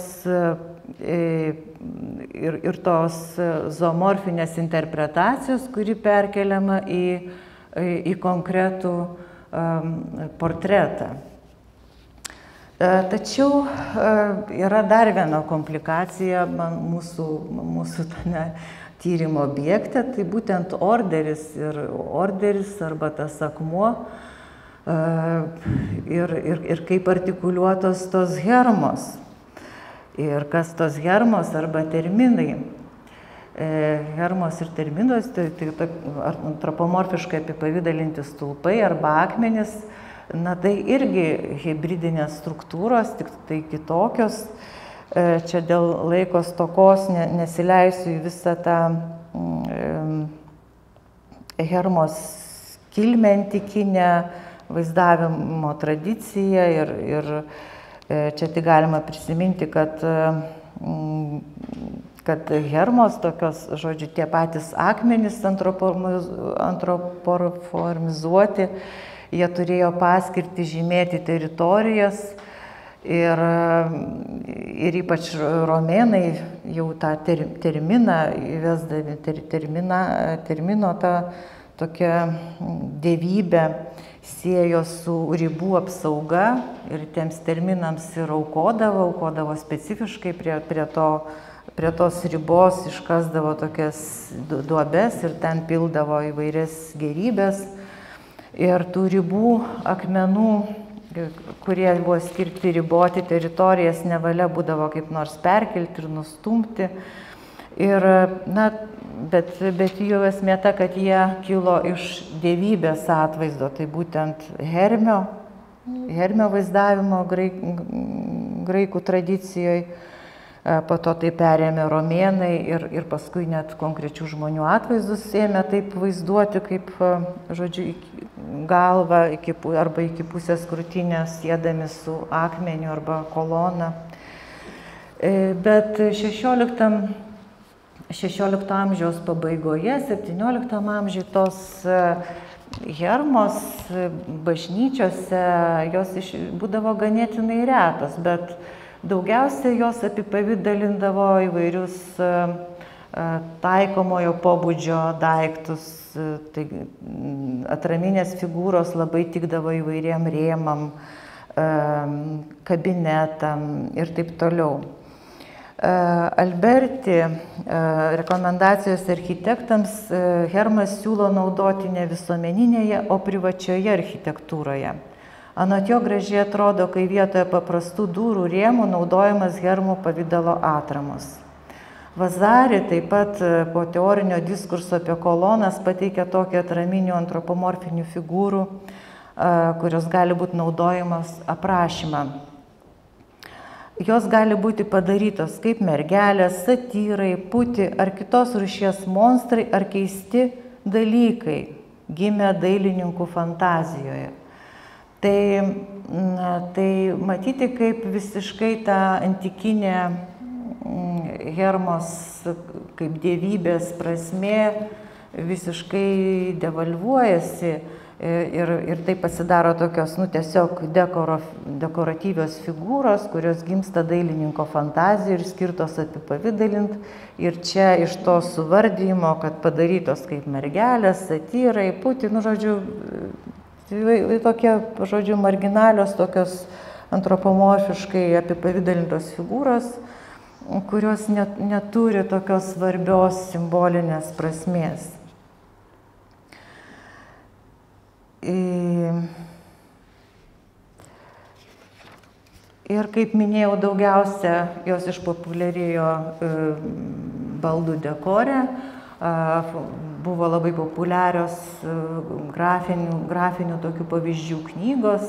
ir, ir tos zoomorfinės interpretacijos, kuri perkeliama į, į konkretų um, portretą. Tačiau yra dar viena komplikacija mūsų, mūsų tame tyrimo objekte, tai būtent orderis ir orderis arba tas akmuo ir, ir, ir kaip artikuliuotos tos hermos ir kas tos hermos arba terminai. Hermos ir terminos, tai, tai antropomorfiškai apipavydalinti stulpai arba akmenys, na tai irgi hibridinės struktūros, tik tai kitokios. Čia dėl laiko stokos nesileisiu į visą tą hermos kilmę antikinę, vaizdavimo tradiciją ir, ir čia tik galima prisiminti, kad, kad hermos tokios, žodžiu, tie patys akmenys antropomorfizuoti, jie turėjo paskirti žymėti teritorijas. Ir, ir ypač romėnai jau tą ter, terminą, įvesdami ter, terminą, termino tą tokią dievybę siejo su ribų apsauga ir tiems terminams ir aukodavo, aukodavo specifiškai prie, prie, to, prie tos ribos, iškasdavo tokias duobes ir ten pildavo įvairias gėrybės. Ir tų ribų akmenų, kurie buvo skirti riboti teritorijas, nevalia būdavo kaip nors perkelti ir nustumti. Ir, na, bet, bet jų esmė ta, kad jie kilo iš dievybės atvaizdo, tai būtent Hermio, Hermio vaizdavimo graik, graikų tradicijoje, po to tai perėmė romėnai ir, ir paskui net konkrečių žmonių atvaizdus ėmė taip vaizduoti, kaip, žodžiu, galvą iki, arba iki pusės krūtinės siedami su akmeniu arba kolona. Bet šešiolikto amžiaus pabaigoje, septynioliktam amžiuje tos hermos bažnyčiose, jos iš, būdavo ganėtinai retos, bet daugiausiai jos apipavidalindavo įvairius taikomojo pobūdžio daiktus, tai atraminės figūros labai tikdavo įvairiem rėmam, kabinetam ir taip toliau. Alberti rekomendacijos architektams hermas siūlo naudoti ne visuomeninėje, o privačioje architektūroje. Anot jo gražiai atrodo, kai vietoje paprastų durų rėmų naudojamas hermų pavydalo atramos. Vasari taip pat po teorinio diskurso apie kolonas pateikia tokį atraminių antropomorfinių figūrų, kurios gali būti naudojamos aprašymą. Jos gali būti padarytos kaip mergelės, satyrai, puti ar kitos rūšies monstrai ar keisti dalykai, gimę dailininkų fantazijoje. Tai, na, tai matyti, kaip visiškai ta antikinė hermos kaip dievybės prasmė visiškai devalvuojasi ir, ir tai pasidaro tokios, nu, tiesiog dekoro, dekoratyvios figūros, kurios gimsta dailininko fantazijų ir skirtos apipavydalint. Ir čia iš to suvardymo, kad padarytos kaip mergelės, satyrai, puti, nu, žodžiu, tokie, žodžiu, marginalios, tokios antropomorfiškai apipavydalintos figūros, kurios net, neturi tokios svarbios simbolinės prasmės. Ir kaip minėjau, daugiausia jos išpopuliarėjo baldų dekore, buvo labai populiarios grafinių, grafinių tokių pavyzdžių knygos,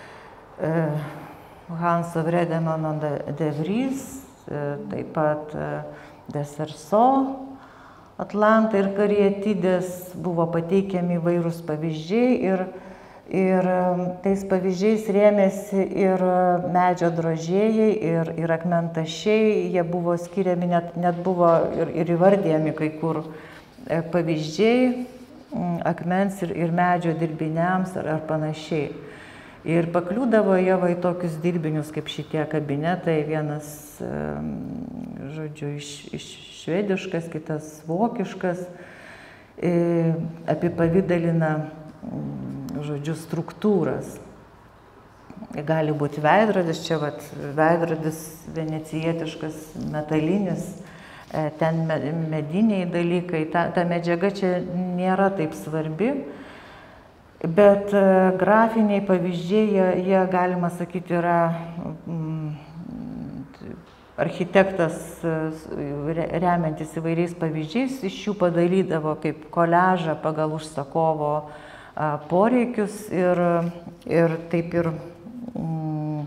Hanso Vredemano de Vries, taip pat Deserso, Atlanta ir Karietidės buvo pateikiami įvairūs pavyzdžiai ir, ir tais pavyzdžiais rėmėsi ir medžio drožėjai, ir, ir akmentašiai, jie buvo skiriami, net, net buvo ir, ir įvardėjami kai kur pavyzdžiai akmens ir, ir medžio dirbiniams ar, ar panašiai. Ir pakliūdavo jie va į tokius dirbinius kaip šitie kabinetai, vienas, žodžiu, iš, iš švediškas, kitas vokiškas, apipavydalina, žodžiu, struktūras. Gali būti veidrodis, čia vat, veidrodis venecijietiškas, metalinis, ten mediniai dalykai, ta, ta medžiaga čia nėra taip svarbi. Bet grafiniai pavyzdžiai, jie, jie galima sakyti, yra mm, architektas remiantis įvairiais pavyzdžiais, iš jų padarydavo kaip koliažą pagal užsakovo poreikius ir, ir taip ir mm,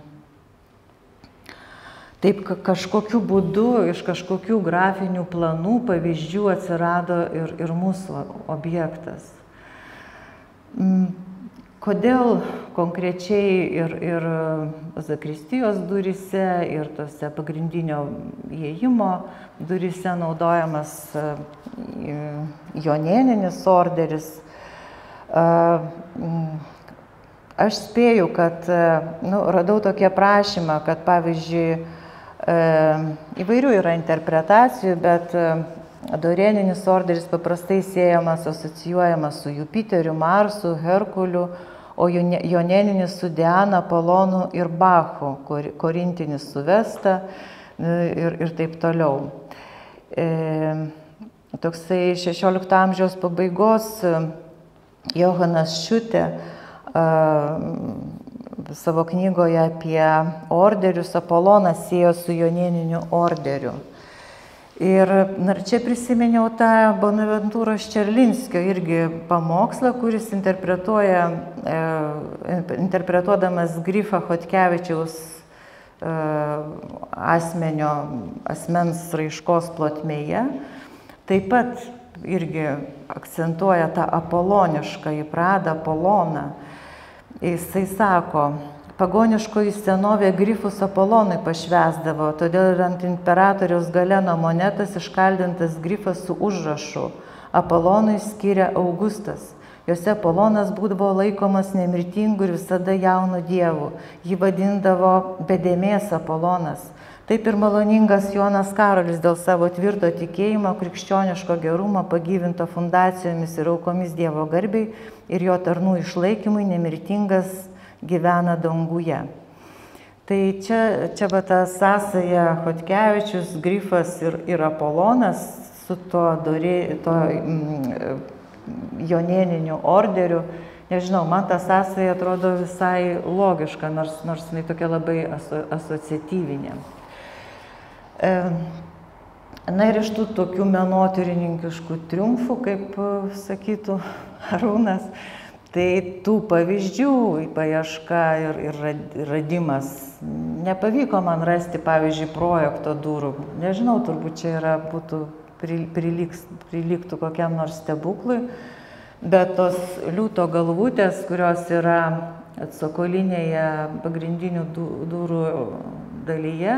taip kažkokiu būdu iš kažkokių grafinių planų pavyzdžių atsirado ir, ir mūsų objektas. Kodėl konkrečiai ir, ir zakristijos duryse, ir tose pagrindinio įėjimo duryse naudojamas jonėninis orderis? Aš spėju, kad nu, radau tokį prašymą, kad pavyzdžiui įvairių yra interpretacijų, bet Dorėninis orderis paprastai siejamas, asocijuojamas su Jupiteriu, Marsu, Herkuliu, o jonėninis su Diana, Apolonu ir Bachu, korintinis su Vesta ir, ir taip toliau. E, toksai šešiolikto amžiaus pabaigos Johanas Šutė a, savo knygoje apie orderius Apoloną siejo su jonėniniu orderiu. Ir na, čia prisiminiau tą Bonaventūros Čerlinskio irgi pamokslą, kuris interpretuoja, e, interpretuodamas Grifą Chodkevičiaus e, asmenio, asmens raiškos plotmėje, taip pat irgi akcentuoja tą apoloniškąjį pradą, Apoloną. Jisai sako, pagoniškoji senovė Grifus Apolonui pašvęsdavo, todėl ir ant imperatoriaus Galeno monetas iškaldintas grifas su užrašu Apolonui skiria Augustas. Jose Apolonas būdavo laikomas nemirtingu ir visada jaunu dievu. Jį vadindavo bedėmės Apolonas. Taip ir maloningas Jonas Karolis dėl savo tvirto tikėjimo, krikščioniško gerumo pagyvinto fundacijomis ir aukomis Dievo garbei ir jo tarnų išlaikymui nemirtingas gyvena danguje. Tai čia, čia va ta sąsaja Chodkevičius, Grifas ir, ir Apolonas su to, dorė, to mm, jonėniniu orderiu. Nežinau, man ta sąsaja atrodo visai logiška, nors, nors jinai tokia labai aso, asociatyvinė. E, na ir iš tų tokių menotyrininkiškų triumfų, kaip sakytų Arūnas, tai tų pavyzdžių paieška ir, ir radimas nepavyko man rasti, pavyzdžiui, projekto durų. Nežinau, turbūt čia yra, būtų priliks, prilygtų kokiam nors stebuklui, bet tos liūto galvutės, kurios yra atsokolinėje pagrindinių durų dalyje,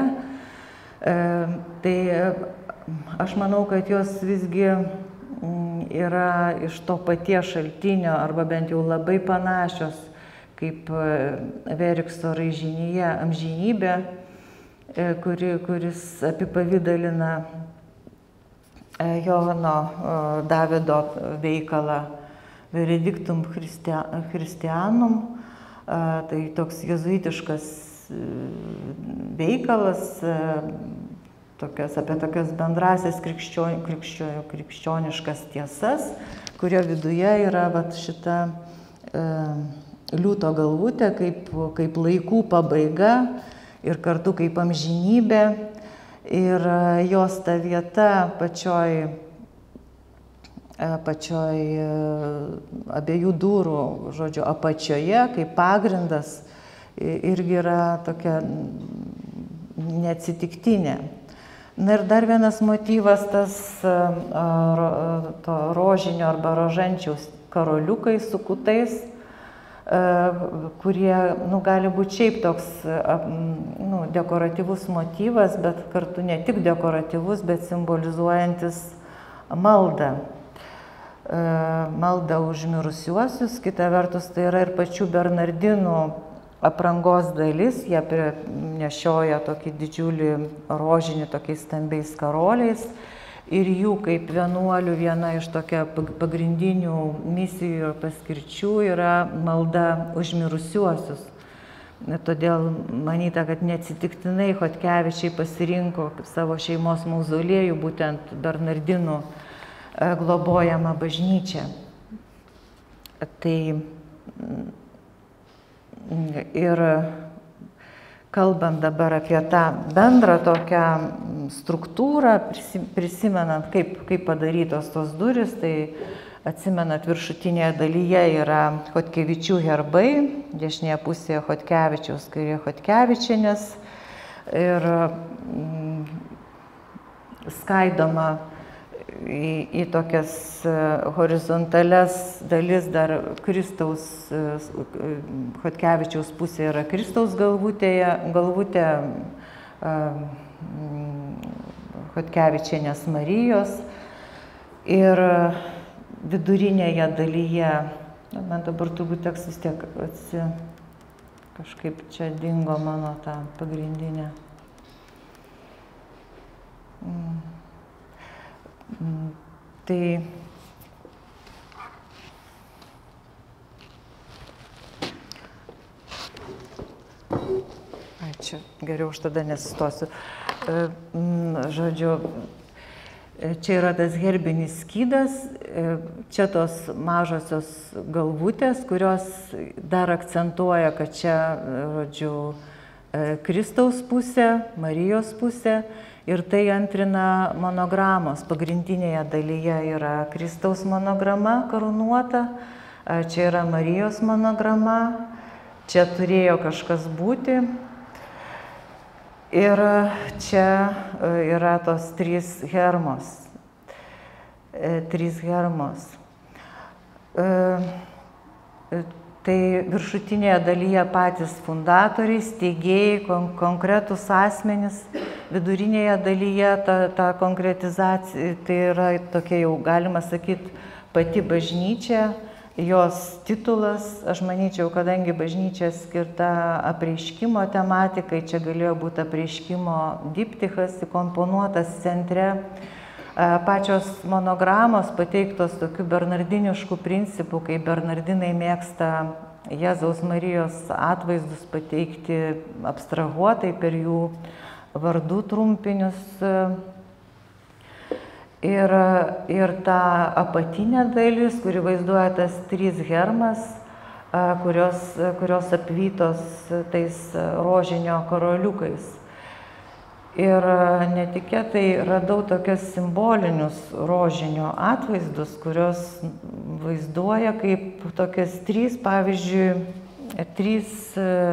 tai aš manau, kad jos visgi yra iš to paties šaltinio, arba bent jau labai panašios, kaip Verikso raižinyje Amžinybė, kuri, kuris apipavydalina Johano Davido veikalą Veredictum Christianum. Tai toks jezuitiškas veikalas, tokias, apie tokias bendrasias krikščio, krikščio, krikščioniškas tiesas, kurio viduje yra vat, šita e, liūto galvutė kaip, kaip laikų pabaiga ir kartu kaip amžinybė. Ir jos ta vieta pačioj, pačioj abiejų durų, žodžiu, apačioje, kaip pagrindas, irgi yra tokia neatsitiktinė. Na ir dar vienas motyvas, tas to rožinio arba rožančiaus karoliukai su kutais, kurie nu, gali būti šiaip toks nu, dekoratyvus motyvas, bet kartu ne tik dekoratyvus, bet simbolizuojantis maldą. maldą už mirusiuosius, kita vertus tai yra ir pačių bernardinų aprangos dalis, jie nešioja tokį didžiulį rožinį tokiais stambiais karoliais ir jų kaip vienuolių viena iš tokia pagrindinių misijų ir paskirčių yra malda už mirusiuosius. Todėl manyta, kad neatsitiktinai Chodkevičiai pasirinko savo šeimos mauzoliejų būtent bernardinų globojamą bažnyčią. Tai ir kalbant dabar apie tą bendrą tokią struktūrą, prisimenant, kaip, kaip padarytos tos durys, tai atsimenat, viršutinėje dalyje yra Chodkevičių herbai, dešinėje pusėje Chodkevičiaus, kairėje Chodkevičienės ir skaidoma į, į tokias horizontales dalis dar Kristaus, Chodkevičiaus pusė yra Kristaus galvutėje, galvutė Chodkevičienės Marijos ir vidurinėje dalyje, man dabar turbūt teks vis tiek atsi, kažkaip čia dingo mano ta pagrindinė. Mm. Mm. Tai Ai, čia geriau aš tada nesistosiu. Žodžiu, čia yra tas herbinis skydas, čia tos mažosios galvutės, kurios dar akcentuoja, kad čia, žodžiu, Kristaus pusė, Marijos pusė ir tai antrina monogramos. Pagrindinėje dalyje yra Kristaus monograma karūnuota, čia yra Marijos monograma, čia turėjo kažkas būti. Ir čia yra tos trys hermos. Trys hermos. Tai viršutinėje dalyje patys fundatoriai, steigėjai, kon konkretus asmenys. Vidurinėje dalyje ta, ta konkretizacija, tai yra tokia jau, galima sakyti, pati bažnyčia. Jos titulas, aš manyčiau, kadangi bažnyčia skirta apreiškimo tematikai, čia galėjo būti apreiškimo diptichas įkomponuotas centre. Pačios monogramos pateiktos tokiu bernardinišku principu, kai bernardinai mėgsta Jėzaus Marijos atvaizdus pateikti abstrahuotai per jų vardų trumpinius. Ir, ir ta apatinė dalis, kuri vaizduoja tas trys hermas, kurios, kurios apvytos tais rožinio karoliukais. Ir netikėtai radau tokius simbolinius rožinio atvaizdus, kurios vaizduoja kaip tokias trys, pavyzdžiui, trys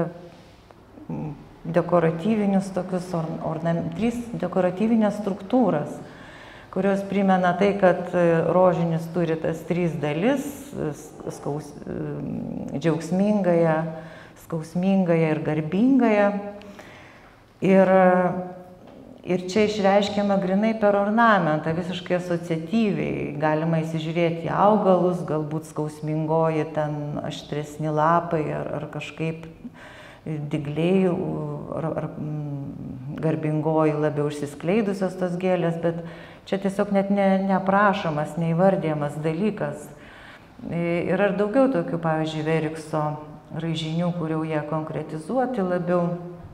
dekoratyvinius tokius, ornam, trys dekoratyvinės struktūras, kurios primena tai, kad rožinis turi tas trys dalis, skaus, džiaugsmingąją, skausmingąją ir garbingąją. Ir, ir čia išreiškiama grinai per ornamentą, visiškai asociatyviai. Galima įsižiūrėti į augalus, galbūt skausmingoji ten aštresni lapai ar, ar kažkaip dygliai, ar, ar garbingoji labiau išsiskleidusios tos gėlės, bet čia tiesiog net ne, neaprašomas, neįvardyjamas dalykas. Yra ir daugiau tokių, pavyzdžiui, Verikso raižinių, kur jau jie konkretizuoti labiau.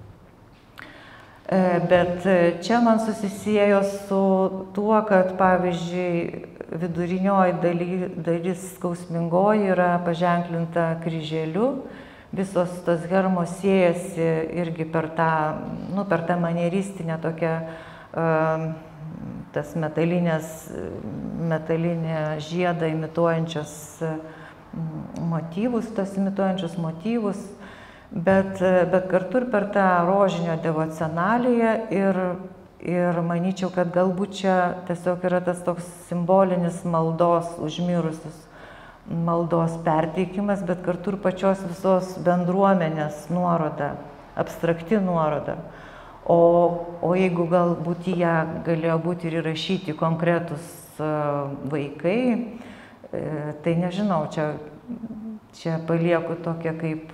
Bet čia man susisiejo su tuo, kad, pavyzdžiui, vidurinioji dalis skausmingoji yra paženklinta kryželiu. Visos tos hermos siejasi irgi per tą, nu, per tą manieristinę tokią tas metalinės, metalinę žiedą imituojančios motyvus, tas imituojančius motyvus, bet, bet kartu ir per tą rožinio devocionaliją ir, ir manyčiau, kad galbūt čia tiesiog yra tas toks simbolinis maldos užmirusius, maldos perteikimas, bet kartu ir pačios visos bendruomenės nuoroda, abstrakti nuoroda. O, o jeigu galbūt ją galėjo būti ir įrašyti konkretus vaikai, Tai nežinau, čia, čia palieku tokią kaip,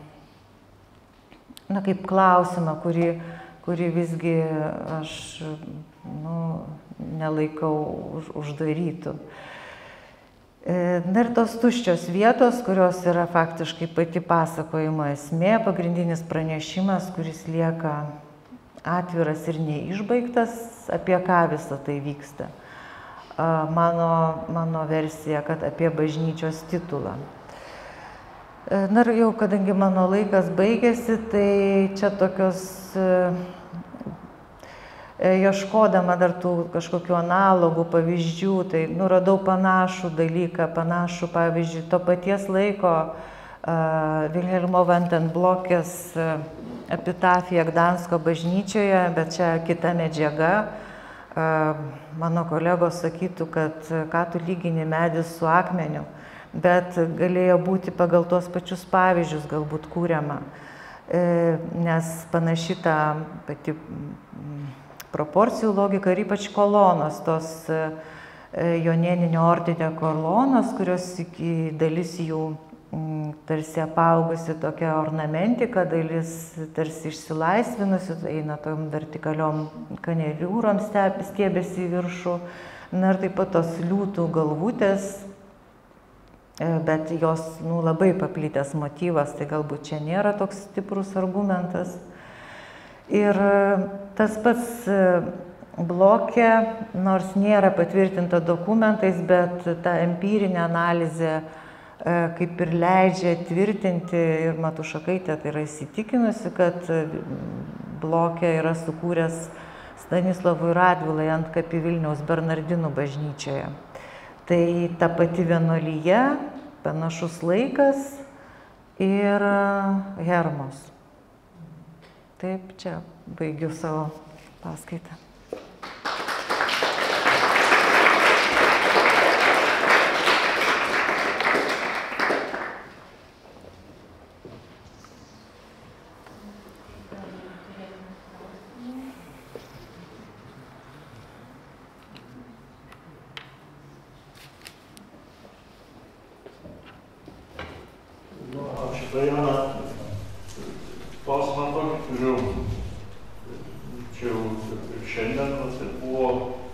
na, kaip klausimą, kurį, kurį visgi aš nu, nelaikau už, uždarytų. Na ir tos tuščios vietos, kurios yra faktiškai pati pasakojimo esmė, pagrindinis pranešimas, kuris lieka atviras ir neišbaigtas, apie ką visą tai vyksta. Mano, mano versija, kad apie bažnyčios titulą. Na ir jau, kadangi mano laikas baigėsi, tai čia tokios, ieškodama dar tų kažkokių analogų, pavyzdžių, tai nuradau panašų dalyką, panašų pavyzdžių to paties laiko Vilhelmo van den Blokės epitafija Gdansko bažnyčioje, bet čia kita medžiaga. Mano kolegos sakytų, kad ką tu lygini medis su akmeniu, bet galėjo būti pagal tuos pačius pavyzdžius galbūt kūriama, nes panaši ta pati proporcijų logika ir ypač kolonos, tos Jonėninio ordine kolonos, kurios iki dalis jų tarsi apaugusi tokia ornamentika, dalis tarsi išsilaisvinusi, eina tom vertikaliom kaneliūrom, stiebėsi į viršų. Na ir taip pat tos liūtų galvutės, bet jos nu, labai paplitęs motyvas, tai galbūt čia nėra toks stiprus argumentas. Ir tas pats Blokė, nors nėra patvirtinta dokumentais, bet ta empirinė analizė kaip ir leidžia tvirtinti, ir Matušakaitė tai yra įsitikinusi, kad Blokė yra sukūręs Stanislavui Radvilai antkapį Vilniaus Bernardinų bažnyčioje. Tai ta pati vienuolyje, panašus laikas ir hermos. Taip, čia baigiu savo paskaitą. Tai vieną klausimą tokį turiu, čia jau ir šiandien, tai buvo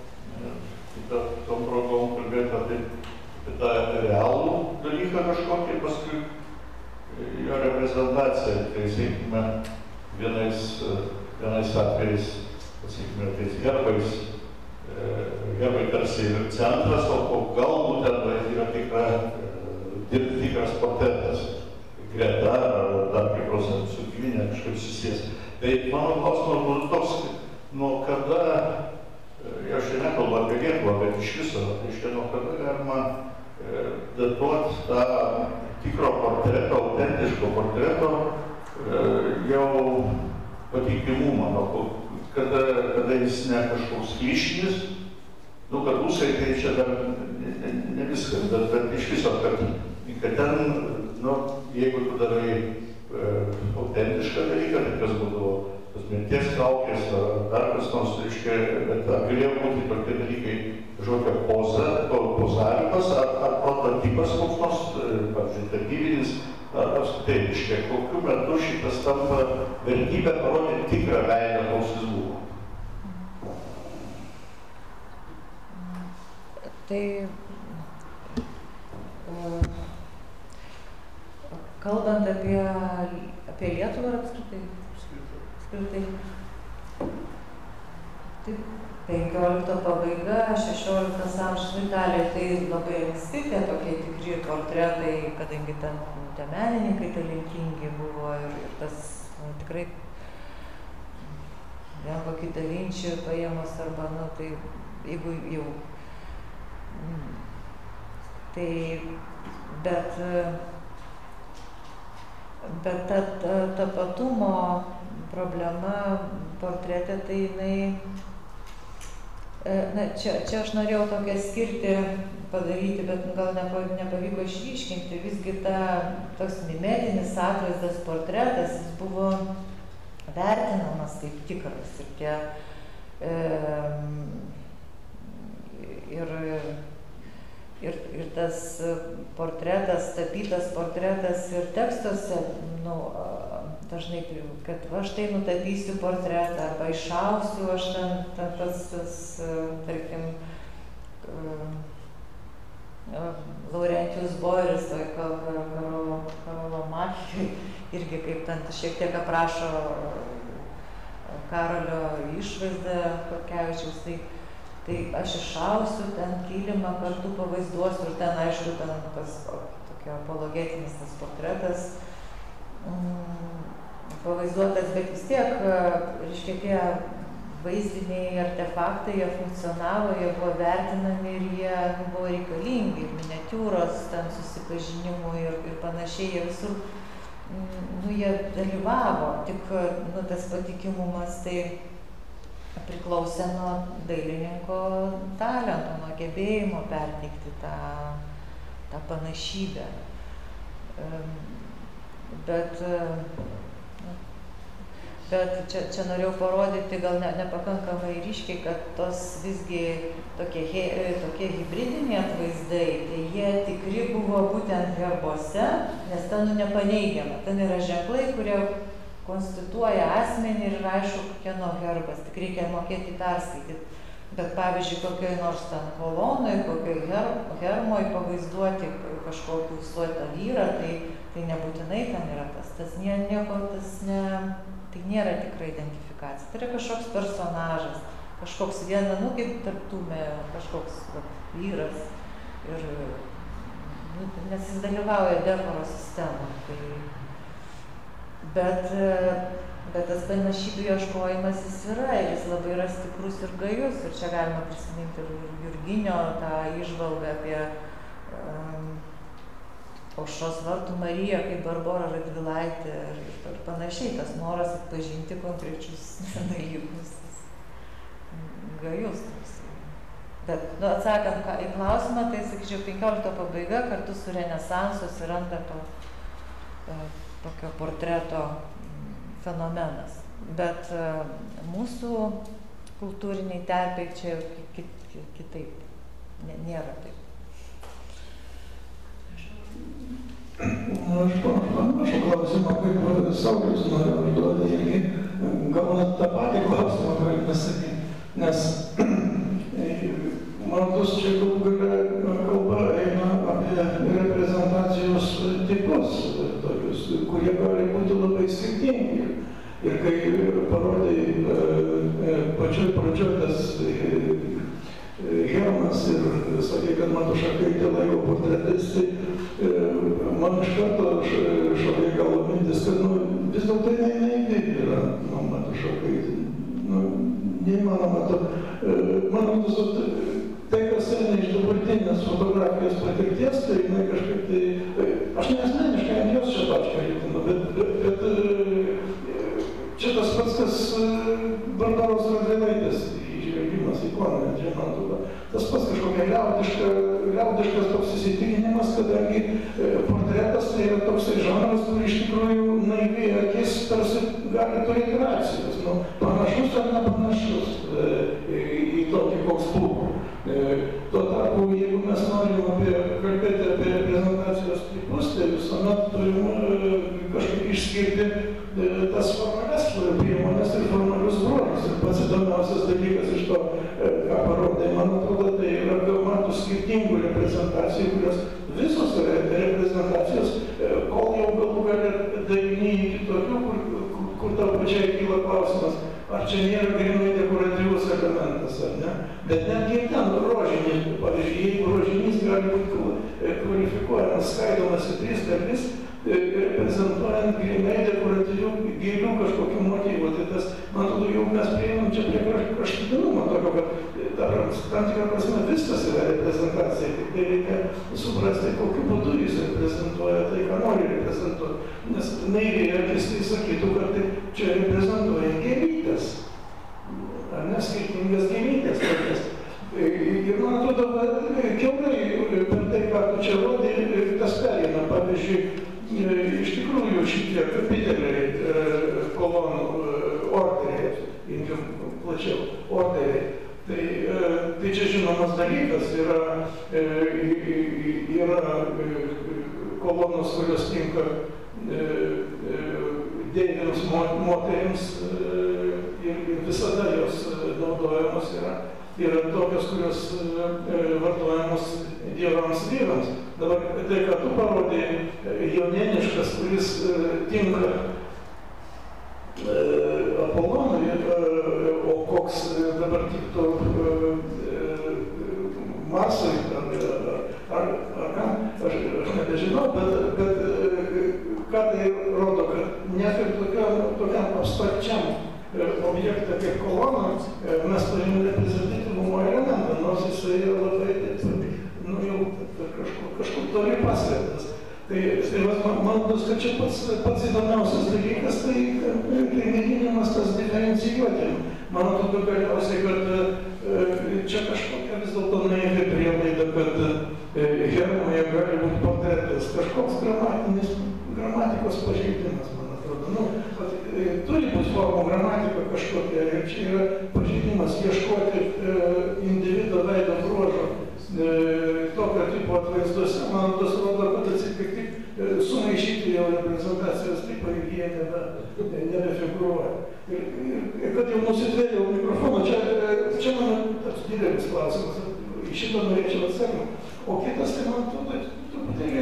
tom progom kalbėti apie tą realų dalyką kažkokį, paskui jo reprezentaciją, tai, sakykime, vienais, vienais atvejais, sakykime, tais herbais, herbai tarsi ir centras, o galbūt ten yra tikra, tikras portretas. Greta ar dar tikros su Kvinė kažkaip susijęs. Tai mano klausimas būtų toks, nuo kada, aš čia nekalbu apie Lietuvą, bet iš viso, reiškia, nuo kada galima datuoti tą tikro portreto, autentiško portreto jau patikimumą, kada, kada jis ne kažkoks klišinis, nu, kad rusai tai čia dar ne, ne, ne viskas, bet, bet iš viso, kad, kad ten, nu, jeigu tu darai e, autentišką dalyką, tai kas būdavo tos minties kaukės ar dar kas nors, reiškia, bet galėjo būti tokie dalykai, kažkokia poza, pozavimas ar, ar prototipas koks nors, pavyzdžiui, tapybinis, ar apskritai, reiškia, kokiu metu šitas tampa vertybę parodyti tikrą veidą, koks jis buvo. Tai uh... kalbant apie, apie Lietuvą ir apskritai, apskritai, taip, penkiolikto pabaiga, šešioliktas amžius Italijoje, tai labai anksti tie tokie tikri portretai, kadangi ten tie menininkai talentingi buvo ir, ir tas nu, tikrai vien kokį Da Vinci paėmus arba, nu, tai jeigu jau, tai, bet Bet ta, ta tapatumo problema portrete, tai jinai, na, čia, čia aš norėjau tokią skirtį padaryti, bet gal nepavyko išryškinti. Visgi ta, toks mimetinis atvaizdas portretas, jis buvo vertinamas kaip tikras. Ir tie, e, ir, ir, ir tas portretas, tapytas portretas ir tekstuose, nu, dažnai, kad va, aš tai nutapysiu portretą, arba iššausiu, aš ten, ten tas, tas, tarkim, Laurentijus Boris, toj Karolomachijoj, irgi kaip ten šiek tiek aprašo Karolio išvaizdą Chodkevičiaus, tai, tai aš iššausiu ten kilimą, kartu pavaizduosiu, ir ten, aišku, ten tas tokia apologetinis tas portretas mm, pavaizduotas, bet vis tiek, reiškia, tie vaizdiniai artefaktai, jie funkcionavo, jie buvo vertinami ir jie buvo reikalingi, ir miniatiūros ten susipažinimui ir, ir panašiai, jie visur, nu, jie dalyvavo, tik, nu, tas patikimumas tai priklausė nuo dailininko talento, nuo gebėjimo perteikti tą, tą panašybę. Bet, bet čia, čia norėjau parodyti gal ne, nepakankamai ryškiai, kad tos visgi tokie, tokie hibridiniai atvaizdai, tai jie tikri buvo būtent herbuose, nes ten nu nepaneigiama, ten yra ženklai, kurie konstituoja asmenį ir aišku, kieno herbas, tik reikia mokėti perskaityti. Bet pavyzdžiui, kokioj nors ten kolonoj, kokioj her, hermoj pavaizduoti kažkokį visuotą vyrą, tai, tai nebūtinai ten yra tas. Tas nie, nieko, tas ne, tai nėra tikra identifikacija. Tai yra kažkoks personažas, kažkoks viena, nu kaip tarptume, kažkoks va, vyras. Ir, nu, nes jis dalyvauja dekoro sistemoje. Tai, Bet, bet tas panašybių ieškojimas jis yra, ir jis labai yra stiprus ir gajus. Ir čia galima prisiminti ir Jurginio tą įžvalgą apie um, Aušros vartų Mariją kaip Barborą Radvilaitę ir, ir panašiai. Tas noras atpažinti konkrečius dalykus. Gajus toks. Bet, nu, atsakant į klausimą, tai sakyčiau, penkiolikto pabaiga kartu su Renesansu atsiranda to tokio portreto fenomenas. Bet uh, mūsų kultūriniai terpiai čia kit, kit, kitaip, nėra taip. Na, aš panašu klausimą, kaip Saulius noriu užduoti, irgi gal tą patį klausimą galiu pasakyti, nes man bus čia daug kalba eina apie reprezentacijos tipus, tokius, kurie gali būti labai skirtingi. Ir kai parodai pačioj pradžioj tas Hermas ir sakė, kad Matušakaitė laiko portretais, tai man iš karto šalia galo mintis, kad nu, vis dėlto tai neįdėti yra nu, Matušakaitė. Nu, neįmanoma to. Man visų tai, kas eina iš dabartinės fotografijos patirties, tai jinai kažkaip tai, aš neasmeniškai ant jos čia tašką rytinu, bet, bet, bet čia tas pats, kas Barboros Radvilaitės įžvelgimas į Koną, čia man atrodo. Tas pats kažkokia liaudiška, liaudiškas toks įsitikinimas, kadangi portretas tai yra toksai žanras, kur iš tikrųjų naiviai akis tarsi gali turėti racijos, nu, panašus ar nepanašus į tokį, koks buvo. Tuo tarpu, jeigu mes norim apie, kalbėti apie reprezentacijos tipus, tai visuomet turim kažkaip išskirti tas formalias priemonės ir formalius bruožus. Ir pats įdomiausias dalykas iš to, ką parodai, man atrodo, tai yra gaumatų skirtingų reprezentacijų, kurios visos reprezentacijos, kol jau galų gali dariniai iki tokių, kur, kur, kur tau pačiai kyla klausimas, ar čia nėra grinai dekoratyvus elementas, ar ne? Bet netgi ir ten rožinys, pavyzdžiui, jeigu rožinys gali būti kvalifikuojamas, skaidomas į tris dalis, reprezentuojant grinai dekoratyvių gėlių kažkokių motyvų. Tai tas, man atrodo, jau mes prieinam čia prie kraštutinumo tokio, kad tam tikrą prasme viskas yra reprezentacija, tik tai reikia suprasti, kokiu būdu jis reprezentuoja tai, ką nori reprezentuoti. Nes naivėje akis tai sakytų, kad tai čia reprezentuoja gėlytės, ar ne skirtingas gėlytės tokias. Ir man atrodo, kiaurai per tai, ką tu čia rodai, tas perėna. Pavyzdžiui, iš tikrųjų šitie kapiteliai, kolonų orderiai, imkim plačiau, orderiai. Tai, tai čia žinomas dalykas yra kolonos, kurios tinka dėvėms moterims ir visada jos naudojamos yra. Yra tokios, kurios vartojamos dievams vyrams. Dabar tai, ką tu parodėjai, jaunėniškas, kuris tinka Apolonui, o koks dabar tiktų Marsui ar kam, aš nebežinau, bet ką tai rodo, kad net ir tokiam abstrakčiam objektą kaip kolona, mes turime reprezentatyvumo elementą, nors jisai yra labai, nu jau kažkur toli paslėptas. Tai man bus, kad čia pats įdomiausias dalykas, tai mėginimas tas diferencijuoti. Man atrodo galiausiai, kad čia kažkokia vis dėlto naivi prielaida, kad Hermoje gali būti portretas, kažkoks gramatinis, gramatikos pažeidimas, man atrodo. Nu, turi būti formų gramatika kažkokia ir čia yra pažeidimas ieškoti individo veido bruožo tokio tipo atvaizduose. Man tas rodo, kad atsitikti sumaišyti jau reprezentacijos tipą ir jie nebefigūruoja. Ir kad jau nusitvėriau mikrofoną, čia man toks didelis klausimas, į šitą norėčiau atsakymą. O kitas, tai man truputėlį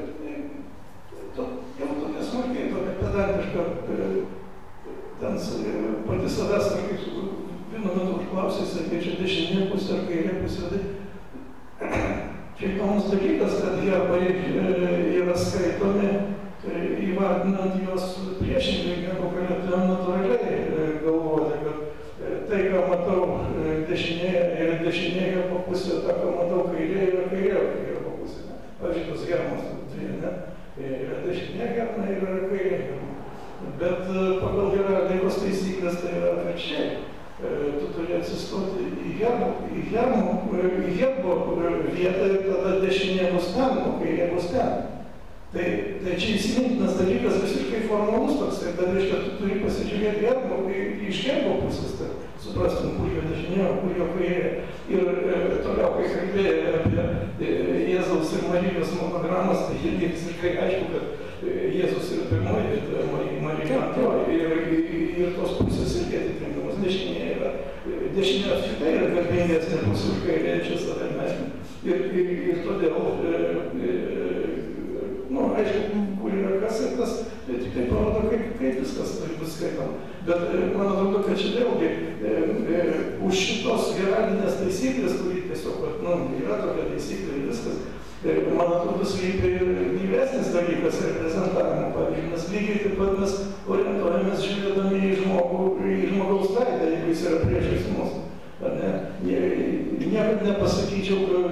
jau tokia smarkiai, tokia pedantiška, ten pati savęs, kaip vienu metu užklausė, sakė, čia dešinė pusė ar kairė pusė. Čia įdomus dalykas, kad herbai yra skaitomi, įvardinant juos priešingai, negu galėtumėm natūraliai galvoti, kad tai, ką matau dešinėje, yra dešinėje po pusė, tą, ką matau kairėje, yra kairėje po pusė. Pavyzdžiui, tos hermos dvi, ne? Yra dešinė herma ir yra kairė herma. Bet pagal heraldikos taisyklės tai yra atvirkščiai. Tu turi atsistoti į herbo, į herbo, į herbo vietą ir tada dešinė bus ten, o kairė bus ten. Tai, tai čia įsimintinas dalykas visiškai formalus toks, tai dar reiškia, tu turi pasižiūrėti herbo, iš herbo pusės, tai suprastum, kur jo dešinė, kur jo kairė. Ir e, toliau, kai kalbėjai apie Jėzaus ir Marijos monogramas, tai irgi visiškai aišku, kad Jėzus yra pirmoji vieta, Marija antroji ir, ir tos pusės irgi atitinkamos. Dešinė yra, dešinė apskritai yra garbingesnė pusė už kairė, čia savimesnė. Ir, ir, ir todėl, e, e, nu, aišku, kur yra kas ir tas, tai tik tai parodo, kaip, kaip viskas turi būti skaitoma. Bet e, man atrodo, kad čia vėlgi e, e, už šitos heraldinės taisyklės, kurį tiesiog, nu, yra tokia taisyklė ir viskas, man atrodo, slypi ir gyvesnis dalykas reprezentavimo. Pavyzdžiui, mes lygiai taip pat mes orientuojamės žiūrėdami į žmogų, į žmogaus veidą, jeigu jis yra priešais mus. Ne? Niekad nepasakyčiau,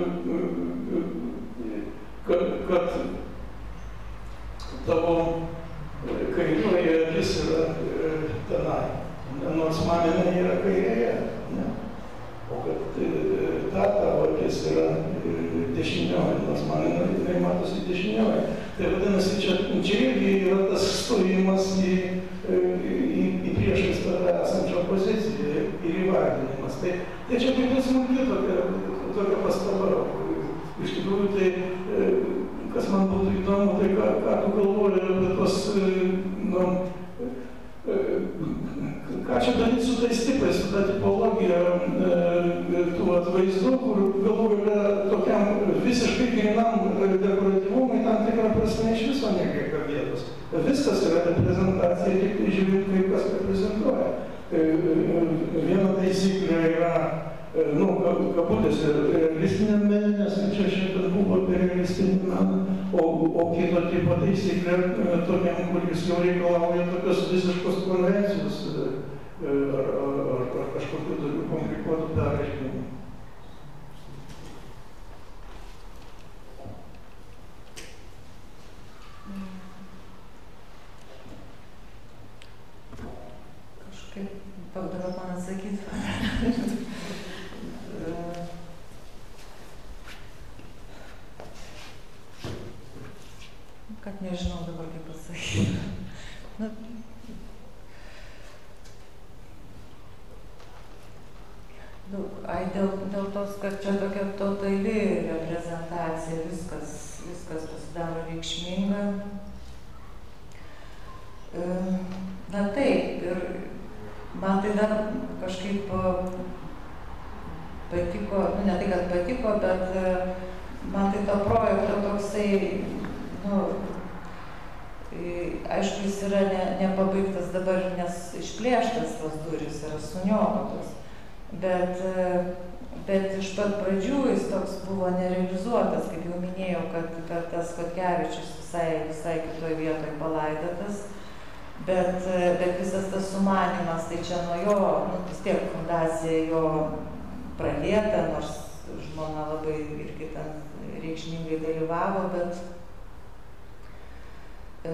kad, kad tavo kairioji akis yra tenai, nors man jinai yra kairėje. Ne? O kad ta tavo akis yra dešinioji, nors man jinai matosi dešinioji. Tai vadinasi, čia, čia irgi yra tas stojimas į, į, į priešais tave esančią poziciją ir įvardinimas. Tai, tai čia kaip smulki tokia, tokia pastaba. Iš tikrųjų, tai kas man būtų įdomu, tai ką, ką tu galvoji apie tos, nu, ką čia daryti su tais tipais, su ta tipologija tų atvaizdų, kur galų gale tokiam visiškai grynam dekoratyvumui tam tikrą prasme iš viso nelieka vietos. Viskas yra reprezentacija, tik tai žiūrint, kaip kas reprezentuoja. Viena taisyklė yra, nu, kabutėse realistiniam mene, nes čia šiandien buvo apie realistinį meną, o, o kito tipo taisyklė tokiam, kuris jau reikalauja tokios visiškos konvencijos ar, ar, ar, ar kažkokių tokių komplikuotų peraiškinimų. Kažkaip, dabar man atsakyti. Kad nežinau dabar kaip pasakyti. Na, ai, dėl, dėl tos, kad čia tokia totali reprezentacija, viskas, viskas pasidaro reikšminga. Na taip, ir man tai dar kažkaip patiko, nu ne tai, kad patiko, bet man tai to projekto toksai, nu, aišku, jis yra ne, nepabaigtas dabar, nes išplėštas tos durys yra suniokotos, bet, bet iš pat pradžių jis toks buvo nerealizuotas, kaip jau minėjau, kad, kad tas Chodkevičius visai, visai kitoje vietoje palaidotas. Bet, bet visas tas sumanymas, tai čia nuo jo, nu, vis tiek fundacija jo pradėta, nors žmona labai irgi ten reikšmingai dalyvavo, bet, e,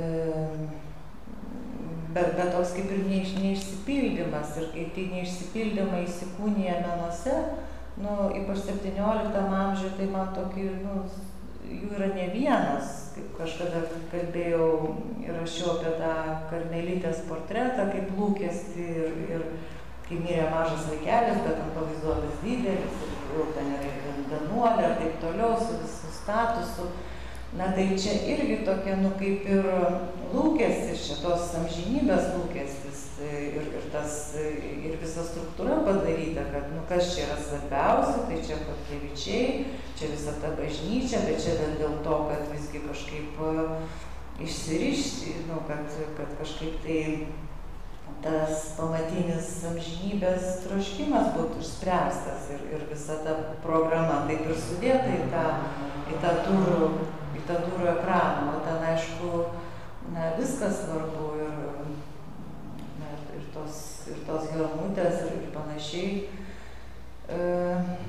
bet, bet toks kaip ir neiš, neišsipildymas. Ir kai tai neišsipildymai įsikūnija menuose, nu, ypač septynioliktam amžiuje, tai man tokį, nu, jų yra ne vienas. Kaip kažkada kalbėjau ir rašiau apie tą Karmelitės portretą, kaip lūkestį ir, ir kai mirė mažas vaikelis, bet ant pavaizduotas didelis, ir jau ten yra vienuolė ir taip toliau, su visų statusu. Na tai čia irgi tokia, nu kaip ir lūkestis, šitos amžinybės lūkestis ir, ir, tas, ir visa struktūra padaryta, kad nu kas čia yra svarbiausia, tai čia Chodkevičiai, čia visa ta bažnyčia, bet čia vien dėl to, kad visgi kažkaip išsirišti, nu, kad, kad kažkaip tai tas pamatinis amžinybės troškimas būtų išspręstas ir, ir visa ta programa taip ir sudėta į tą, į tą durų, į tą durų ekraną. O ten, aišku, na, viskas svarbu ir, na, ir, tos, ir tos hermutės ir, ir panašiai. E,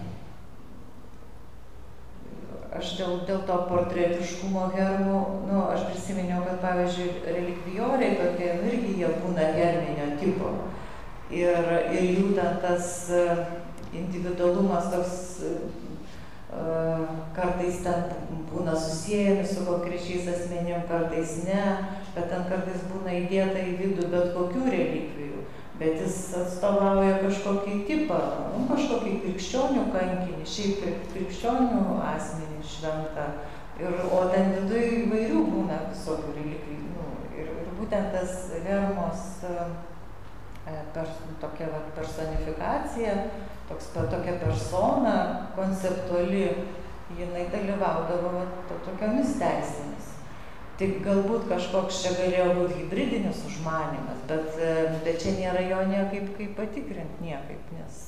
Aš dėl, dėl to portretiškumo hermų, nu, aš prisiminiau, kad, pavyzdžiui, relikvijoriai tokie, nu, irgi jie būna herminio tipo. Ir, ir jų ten tas individualumas toks, uh, kartais ten būna susijęmi su konkrečiais asmenim, kartais ne, bet ten kartais būna įdėta į vidų bet kokių relikvijų. Bet jis atstovauja kažkokį tipą, nu, kažkokį krikščionių kankinį, šiaip krikščionių asmenį šventą. Ir, o ten viduje įvairių būna visokių relikvijų. Nu, ir, ir būtent tas hermos per, tokia va, personifikacija, toks, tokia persona konceptuali, jinai dalyvaudavo va, to, tokiomis teisėmis. Tik galbūt kažkoks čia galėjo būti hybridinis užmanymas, bet, bet čia nėra jo niekaip kaip patikrinti niekaip, nes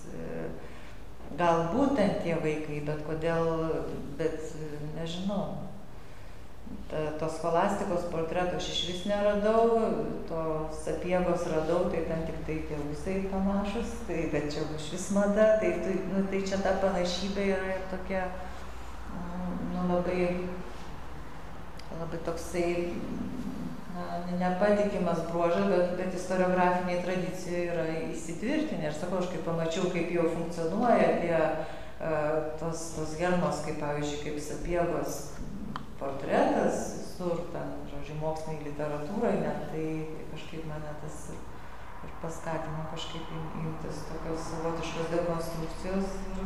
galbūt ten tie vaikai, bet kodėl, bet nežinau. Ta, tos Scholastikos portreto aš iš vis neradau, to Sapiegos radau, tai ten tik tai tie ūsai panašus, tai, bet čia iš vis mada, tai, tai, nu, tai čia ta panašybė yra tokia, nu, labai... labai toksai na, nepatikimas bruožas, bet, bet istoriografiniai tradicijoje yra įsitvirtinę. Ir sakau, aš kaip pamačiau, kaip jau funkcionuoja tie uh, tos, tos hermos, kaip pavyzdžiui, kaip Sapiegos portretas, visur ten, žodžiu, moksliniai literatūroje, net tai, tai kažkaip mane tas ir, ir paskatino kažkaip imtis tokios savotiškos dekonstrukcijos. Ir,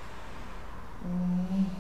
mm,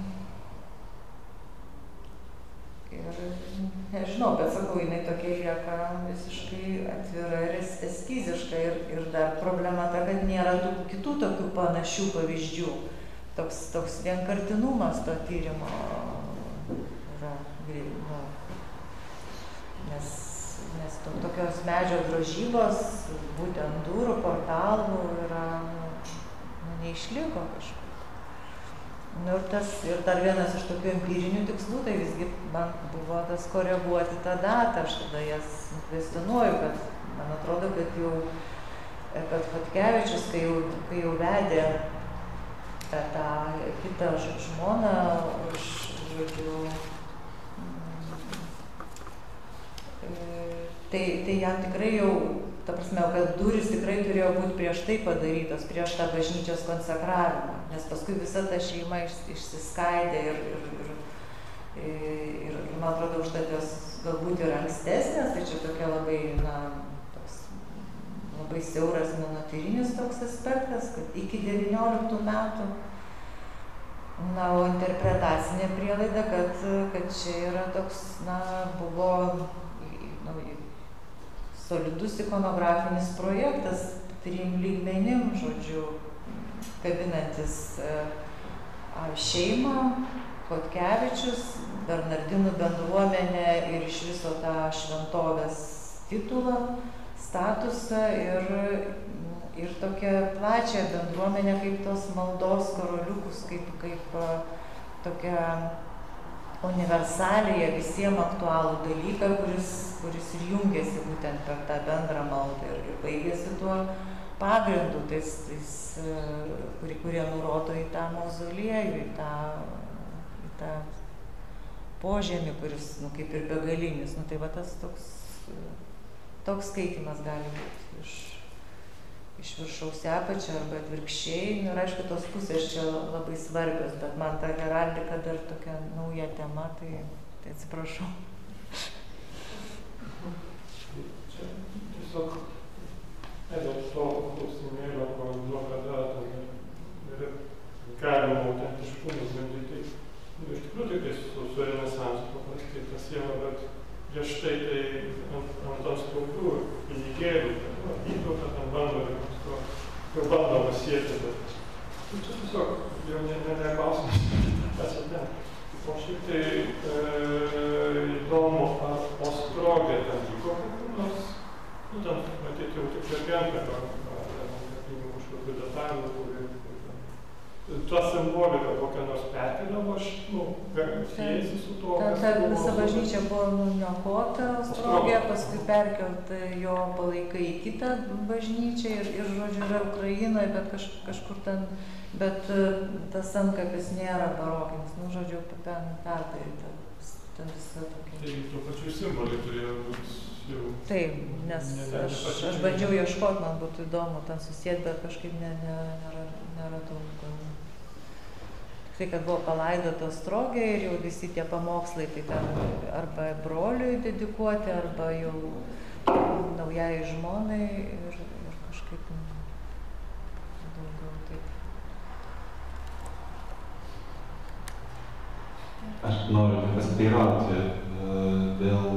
Ir nežinau, bet sakau, jinai tokia lieka visiškai atvira ir eskiziška. Ir, ir dar problema ta, kad nėra tų kitų tokių panašių pavyzdžių. Toks, toks vienkartinumas to tyrimo yra. Nu, nes, nes to, tokios medžio drožybos, būtent durų, portalų yra, nu, nu, neišliko kažkaip. Nu, ir, tas, ir dar vienas iš tokių empirinių tikslų, tai visgi man buvo tas koreguoti tą datą, aš tada jas kvestionuoju, kad man atrodo, kad jau, kad Chodkevičius, kai jau, kai jau vedė tą, tą kitą žmoną, už, žodžiu, tai, tai jam tikrai jau, ta prasme, kad durys tikrai turėjo būti prieš tai padarytos, prieš tą bažnyčios konsekravimą, nes paskui visa ta šeima iš, išsiskaidė ir, ir, ir, ir, ir man atrodo, užtat jos galbūt ir ankstesnės, tai čia tokia labai, na, toks labai siauras menotyrinis toks aspektas, kad iki devynioliktų metų Na, o interpretacinė prielaida, kad, kad čia yra toks, na, buvo nu, solidus ikonografinis projektas, trim lygmenim, žodžiu, kabinantis šeimą, Chodkevičius, Bernardinų bendruomenę ir iš viso tą šventovės titulą, statusą ir ir tokią plačią bendruomenę kaip tos maldos karoliukus, kaip, kaip tokią universaliją visiems aktualų dalyką, kuris, kuris ir jungiasi būtent per tą bendrą maldą ir, ir baigėsi tuo pagrindu, tais, tais, kurie, kurie nurodo į tą mauzoliejų, į tą, į tą požemį, kuris nu, kaip ir begalinis. Nu, tai va tas toks, toks skaitymas gali būti iš iš viršaus į apačią arba atvirkščiai. Nu, ir aišku, tos pusės čia labai svarbios, bet man ta heraldika dar tokia nauja tema, tai, tai atsiprašau. Čia tiesiog dėl to klausimėlio, ko nuo kada yra galima autentiškumus bandyti. Nu, iš tikrųjų, tai su, su renesansu paprastai ta siela, bet prieš tai tai ant, ant ant skulptūrų, pinigėlių, įtautą ten bando ir kažko, jau bandoma sieti, bet nu, čia tiesiog jau ne, ne, ne klausimas, kas jau ten. O šiaip tai e, įdomu, ar Ostrogė ten vyko kokių nors, nu ten matyti jau tik legenda, ar ten kažkokių detalių, kuri ta simbolika kokia nors perkeliama, aš, nu, siejasi su to, ta, ta visa bažnyčia buvo nuniokota Ostrogė, paskui perkelt jo palaikai į kitą bažnyčią ir, ir žodžiu, yra Ukrainoje, bet kaž, kažkur ten, bet tas antkapis nėra barokinis, nu, žodžiu, ten perdaryta, ten visa tokia. Tai tuo pačiu simboliai turėjo būti jau... Taip, nes ne, ne, aš, aš bandžiau ieškoti, man būtų įdomu ten susėti, bet kažkaip ne, ne, nėra, neradau. Tai, kad buvo palaidota Ostrogė ir jau visi tie pamokslai, tai ten arba broliui dedikuoti, arba jau naujai žmonai ir, ir kažkaip daugiau taip. Aš noriu pasiteirauti dėl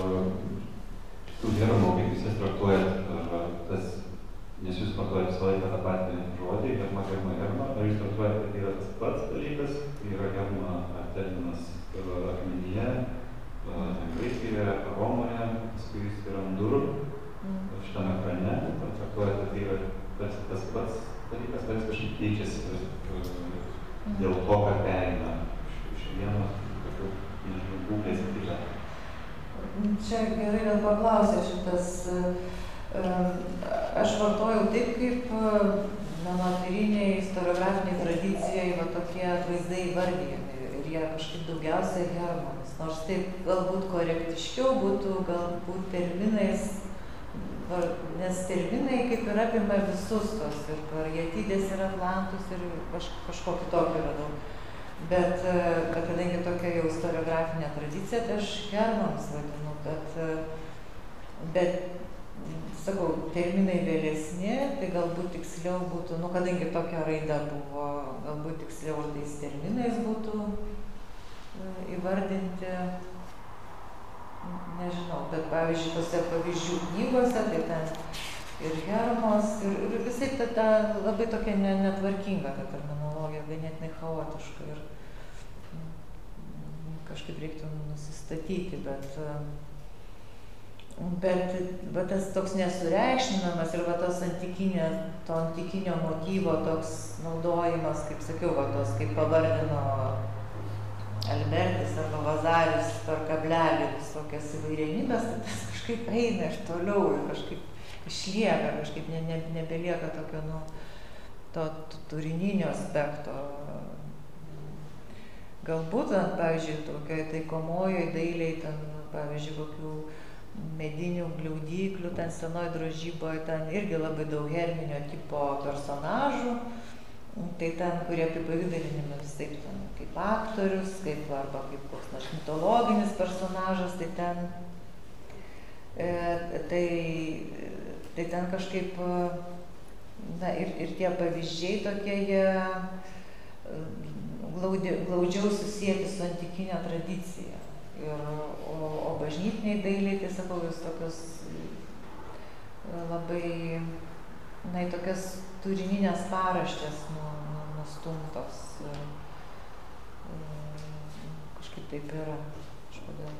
tų hermų, kaip jūs jas traktuojat, tas, nes jūs vartojate visą laiką tą patį žodį, herma, herma, herma, ar jūs traktuojate, kad tai yra tas pats dalykas, tai yra herma terminas akmenyje, Graikijoje, Romoje, paskui jis yra ant durų, šitame ekrane, ar traktuojate, tai yra tas, tas pats dalykas, bet jis kažkaip keičiasi dėl to, kad pereina iš vieno tokių, nežinau, būklės į kitą. Čia gerai vėl paklausė šitas. Aš vartojau taip, kaip menotyriniai, istoriografiniai tradicijai va tokie vaizdai įvardyjami ir jie kažkaip daugiausia hermomis. Nors taip galbūt korektiškiau būtų, galbūt terminais, nes terminai kaip ir apima visus tos ir Kariatidės ir Atlantus ir kaž, kažkokį tokį radau. Bet, bet kadangi tokia jau istoriografinė tradicija, tai aš hermomis vadinu, bet, bet sakau, terminai vėlesni, tai galbūt tiksliau būtų, nu, kadangi tokia raida buvo, galbūt tiksliau tais terminais būtų įvardinti, nežinau, bet pavyzdžiui, tose pavyzdžių knygose, tai ten ir hermos, ir, ir visai ta, ta labai tokia ne, netvarkinga ta terminologija, ganėtinai chaotiška ir kažkaip reiktų nusistatyti, bet Bet, bet tas toks nesureikšminamas ir va tos antikinio, to antikinio motyvo toks naudojimas, kaip sakiau, va tos, kaip pavardino Albertis arba Vazaris per kablelį visokias įvairienybės, tai tas kažkaip eina ir toliau ir kažkaip išlieka, kažkaip ne, ne, nebelieka tokio, nu, to turininio aspekto. Galbūt, pavyzdžiui, tokioj taikomojoj dailiai, ten, pavyzdžiui, kokių medinių gliaudyklių, ten senoj drožyboje, ten irgi labai daug herminio tipo personažų, tai ten, kurie apipavidalinimi visaip ten, kaip aktorius, kaip, arba kaip koks nors mitologinis personažas, tai ten, e, tai, tai ten kažkaip, na, ir, ir tie pavyzdžiai tokie, jie glaudžiau susijęti su antikinė tradicija. Ir, o, o bažnytiniai dailiai, tai sakau, jūs tokios labai, na, tokias turininės paraštės nu, nu, nustumtos. Kažkaip taip yra. Kažkodėl.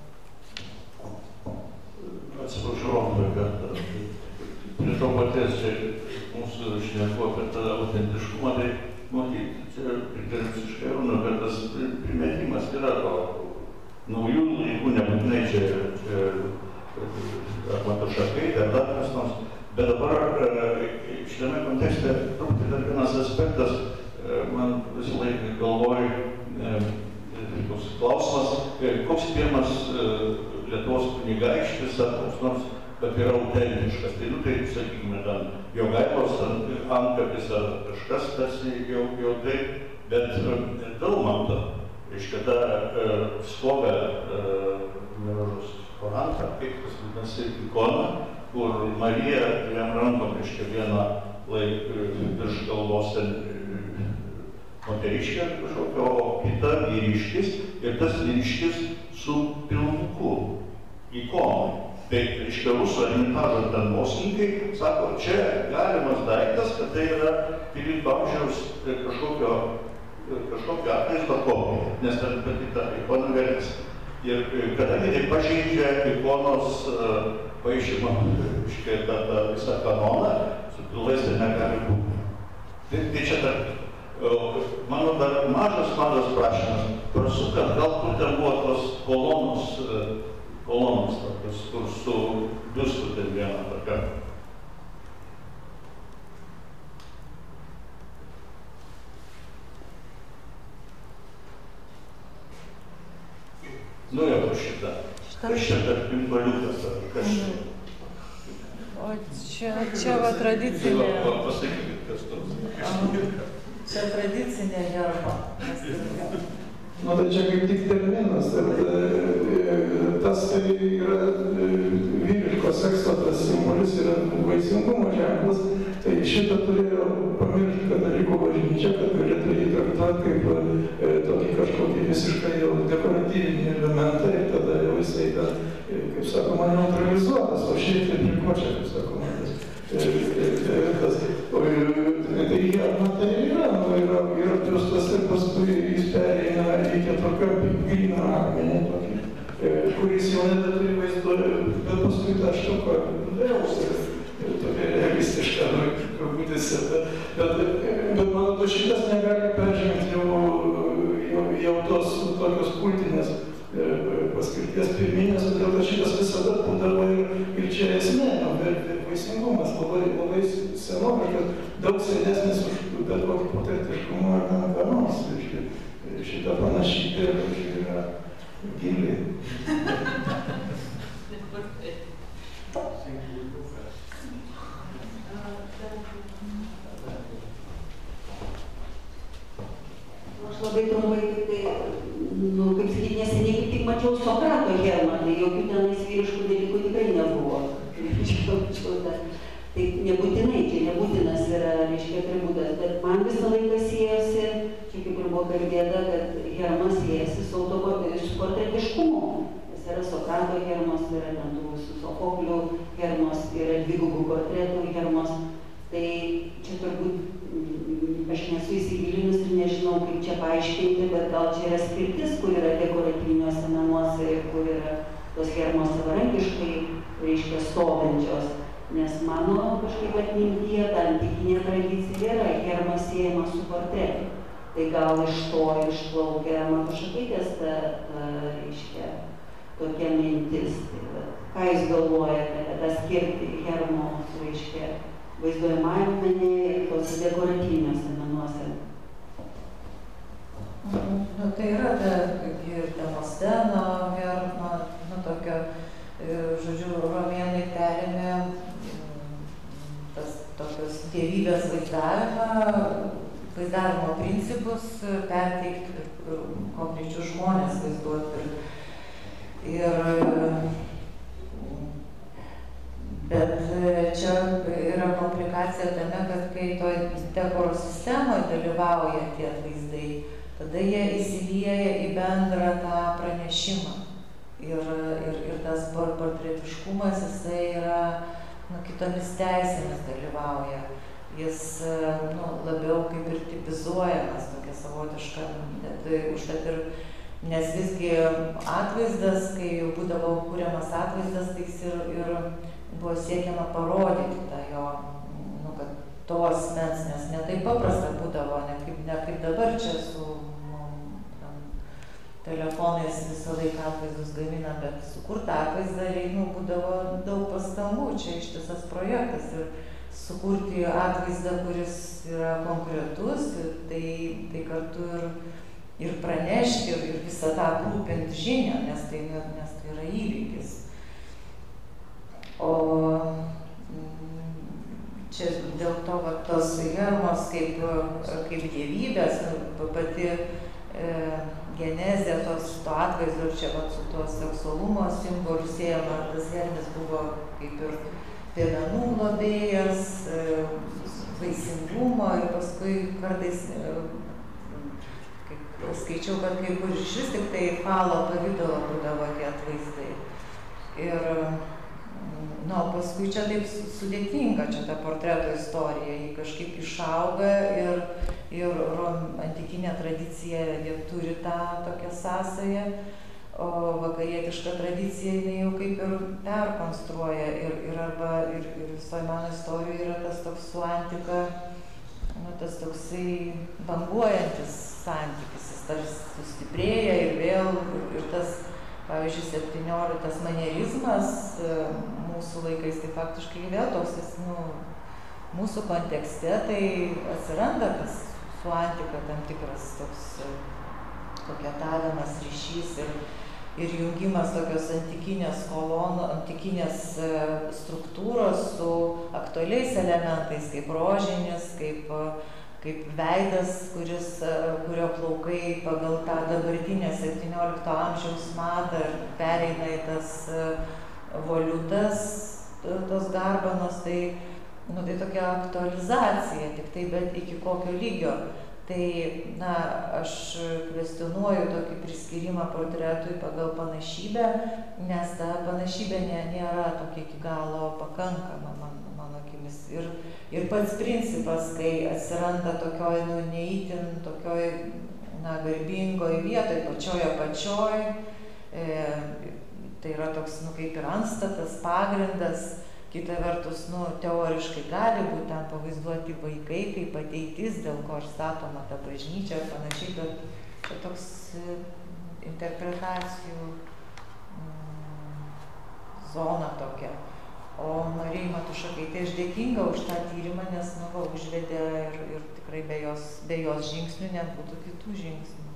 Atsiprašau, kad prie to paties čia mūsų šneku apie tą autentiškumą, tai matyti, čia pritariu visiškai Arūnui, kad tas primetimas yra to naujų laikų, nebūtinai čia, čia ar Matušakaitė, ar dar kas nors, bet dabar šitame kontekste truputį dar vienas aspektas, man visą laiką galvoju, toks klausimas, koks pirmas Lietuvos kunigaikštis ar koks nors, kad yra autentiškas. Tai, nu, tai, sakykime, ten Jogailos, Antkapis ar kažkas, tarsi jau, jau taip, bet Daumanto, reiškia, tą stogą, nevažus korantą, kaip tas vadinasi, ikona, kur Marija dviem rankom, reiškia, vieną laiką virš galvos ten moteriškė kažkokio, o kita vyriškis, ir tas vyriškis su pilnuku ikonai. Tai, reiškia, rusų Ermitažo ten mokslininkai sako, čia galimas daiktas, kad tai yra trylikto amžiaus kažkokio, kažkokio atvaizdo kopija, nes ten pati ta ikona vėlėsi. Ir kadangi tai pažeidžia ikonos uh, paišymą, reiškia, tą, tą visą kanoną, su pilvais tai negali būti. Tai, tai čia dar, uh, mano dar mažas, mažas prašymas, prasukant, gal kur ten buvo tos kolonos, uh, kolonos tokios, kur su biustu ten vieną tokia. Nu jau šitą. Kas čia tarp pimpaliukas ar kas čia? O čia, čia va tradicinė. Tai pasakykit, kas toks. Čia tradicinė herba. Nu, tai čia kaip tik terminas. Tas tai yra vyriško sekso, tas simbolis yra vaisingumo ženklas. Tai šitą turėjo pamiršti katalikų bažnyčia, kad galėtų jį traktuoti kaip e, tokį kažkokį visiškai jau dekoratyvinį elementą ir tada jau jisai, dar, kaip sakoma, neutralizuotas, o šiaip tai prie ko čia, kaip sakoma, tas. E, e, tas o, tai herba tai yra, nu, yra, yra biustas ir paskui jis pereina į keturkampį gryną akmenį tokį, e, kuris jau nebeturi vaizduoti, bet paskui tą štuką vėliaus ir tokia realistiška, nu, kabutėse, bet, bet, bet man atrodo, šitas negali peržengti jau, jau, jau tos tokios kultinės paskirties pirminės, todėl kad šitas visada būdavo ir, ir čia esmė, nu, vaisingumas, labai, labai senoviškas, daug senesnis už bet kokį portretiškumą ar ką nors, šitą panašybę yra gili. Aš labai trumpai, kaip tai, nu, kaip sakyti, neseniai kaip tik mačiau Sokrato hermą, tai jokių tenais vyriškų dalykų tikrai nebuvo. Tai nebūtinai, čia nebūtinas yra, reiškia, atributas, bet man visą laiką siejasi, čia kaip ir buvo kalbėta, kad hermas siejasi su, su portretiškumu. Nes yra Sokrato hermos, yra ten tų su Sofoklių hermos, yra dvigubų portretų hermos. Tai čia turbūt aš nesu įsigilinus ir nežinau, kaip čia paaiškinti, bet gal čia yra skirtis, kur yra dekoratyviniuose namuose ir kur yra tos hermos savarankiškai, reiškia, stovinčios. Nes mano kažkaip atmintyje ta antikinė tradicija yra herma siejama su portretu. Tai gal iš to išplaukia Matušakaitės ta, ta, reiškia, tokia mintis. Tai, ką jūs galvojate apie tą skirtį hermos, reiškia, vaizduojamajame mene ir tose dekoratyviniuose menuose? Nu, tai yra ta, ir Demosteno herma, nu, tokio, žodžiu, romėnai perėmė tas tokios dievybės vaizdavimą, vaizdavimo principus perteikti konkrečius žmonės vaizduoti. Ir, bet čia yra komplikacija tame, kad kai toj dekoro sistemoje dalyvauja tie atvaizdai, tada jie įsilieja į bendrą tą pranešimą. Ir, ir, ir tas portretiškumas, jisai yra, nu, kitomis teisėmis dalyvauja. Jis, nu, labiau kaip ir tipizuojamas, tokia savotiška, tai užtat ir, nes visgi atvaizdas, kai jau būdavo kūriamas atvaizdas, tai jis ir, ir buvo siekiama parodyti tą jo, nu, kad to asmens, nes ne taip paprasta būdavo, ne kaip, ne kaip dabar čia su telefonais visą laiką atvaizdus gamina, bet sukurtą atvaizdą nu, būdavo daug pastangų, čia ištisas projektas ir sukurti atvaizdą, kuris yra konkretus, tai, tai kartu ir, ir pranešti, ir, ir visą tą aprūpinti žinią, nes tai, nes tai yra įvykis. O čia dėl to, va, tos hermos kaip, kaip dievybės, pati e, genezė tos, to atvaizdo, čia vat, su tuo seksualumo simboliu siejama, tas Hermis buvo kaip ir piemenų globėjas, vaisingumo ir paskui kartais, kaip skaičiau, kad kai kur iš vis tik tai falo pavydalo būdavo tie atvaizdai. Ir nu, paskui čia taip sudėtinga, čia ta portreto istorija, ji kažkaip išauga ir, ir antikinė tradicija, jie turi tą tokią sąsają, o vakarietiška tradicija jinai jau kaip ir perkonstruoja ir, ir arba ir, ir visoje mano istorijoje yra tas toks su antika, nu, tas toksai banguojantis santykis, jis tarsi sustiprėja ir vėl, ir, ir tas, pavyzdžiui, septynioliktas manierizmas mūsų laikais, tai faktiškai vėl toks, nu, mūsų kontekste tai atsiranda tas su antika tam tikras toks koketavimas, ryšys ir, ir jungimas tokios antikinės kolonų, antikinės struktūros su aktualiais elementais, kaip rožinis, kaip, kaip veidas, kuris, kurio plaukai pagal tą dabartinę septyniolikto amžiaus madą pereina į tas voliutas, tos garbanos, tai, nu, tai tokia aktualizacija, tik tai, bet iki kokio lygio. Tai, na, aš kvestionuoju tokį priskyrimą portretui pagal panašybę, nes ta panašybė nė, nėra tokia iki galo pakankama mano, mano akimis. Ir, ir pats principas, kai atsiranda tokioj, nu, neįtin tokioj, na, garbingoj vietoj, pačioj apačioj, e, tai yra toks, nu, kaip ir antstatas, pagrindas. Kita vertus, nu, teoriškai gali būti ten pavaizduoti vaikai kaip ateitis, dėl ko ir statoma ta bažnyčia ir panašiai, bet čia toks interpretacijų mm, zona tokia. O Marijai Matušakaitei aš dėkinga už tą tyrimą, nes, nu, va, užvedė ir, ir tikrai be jos, be jos žingsnių nebūtų kitų žingsnių.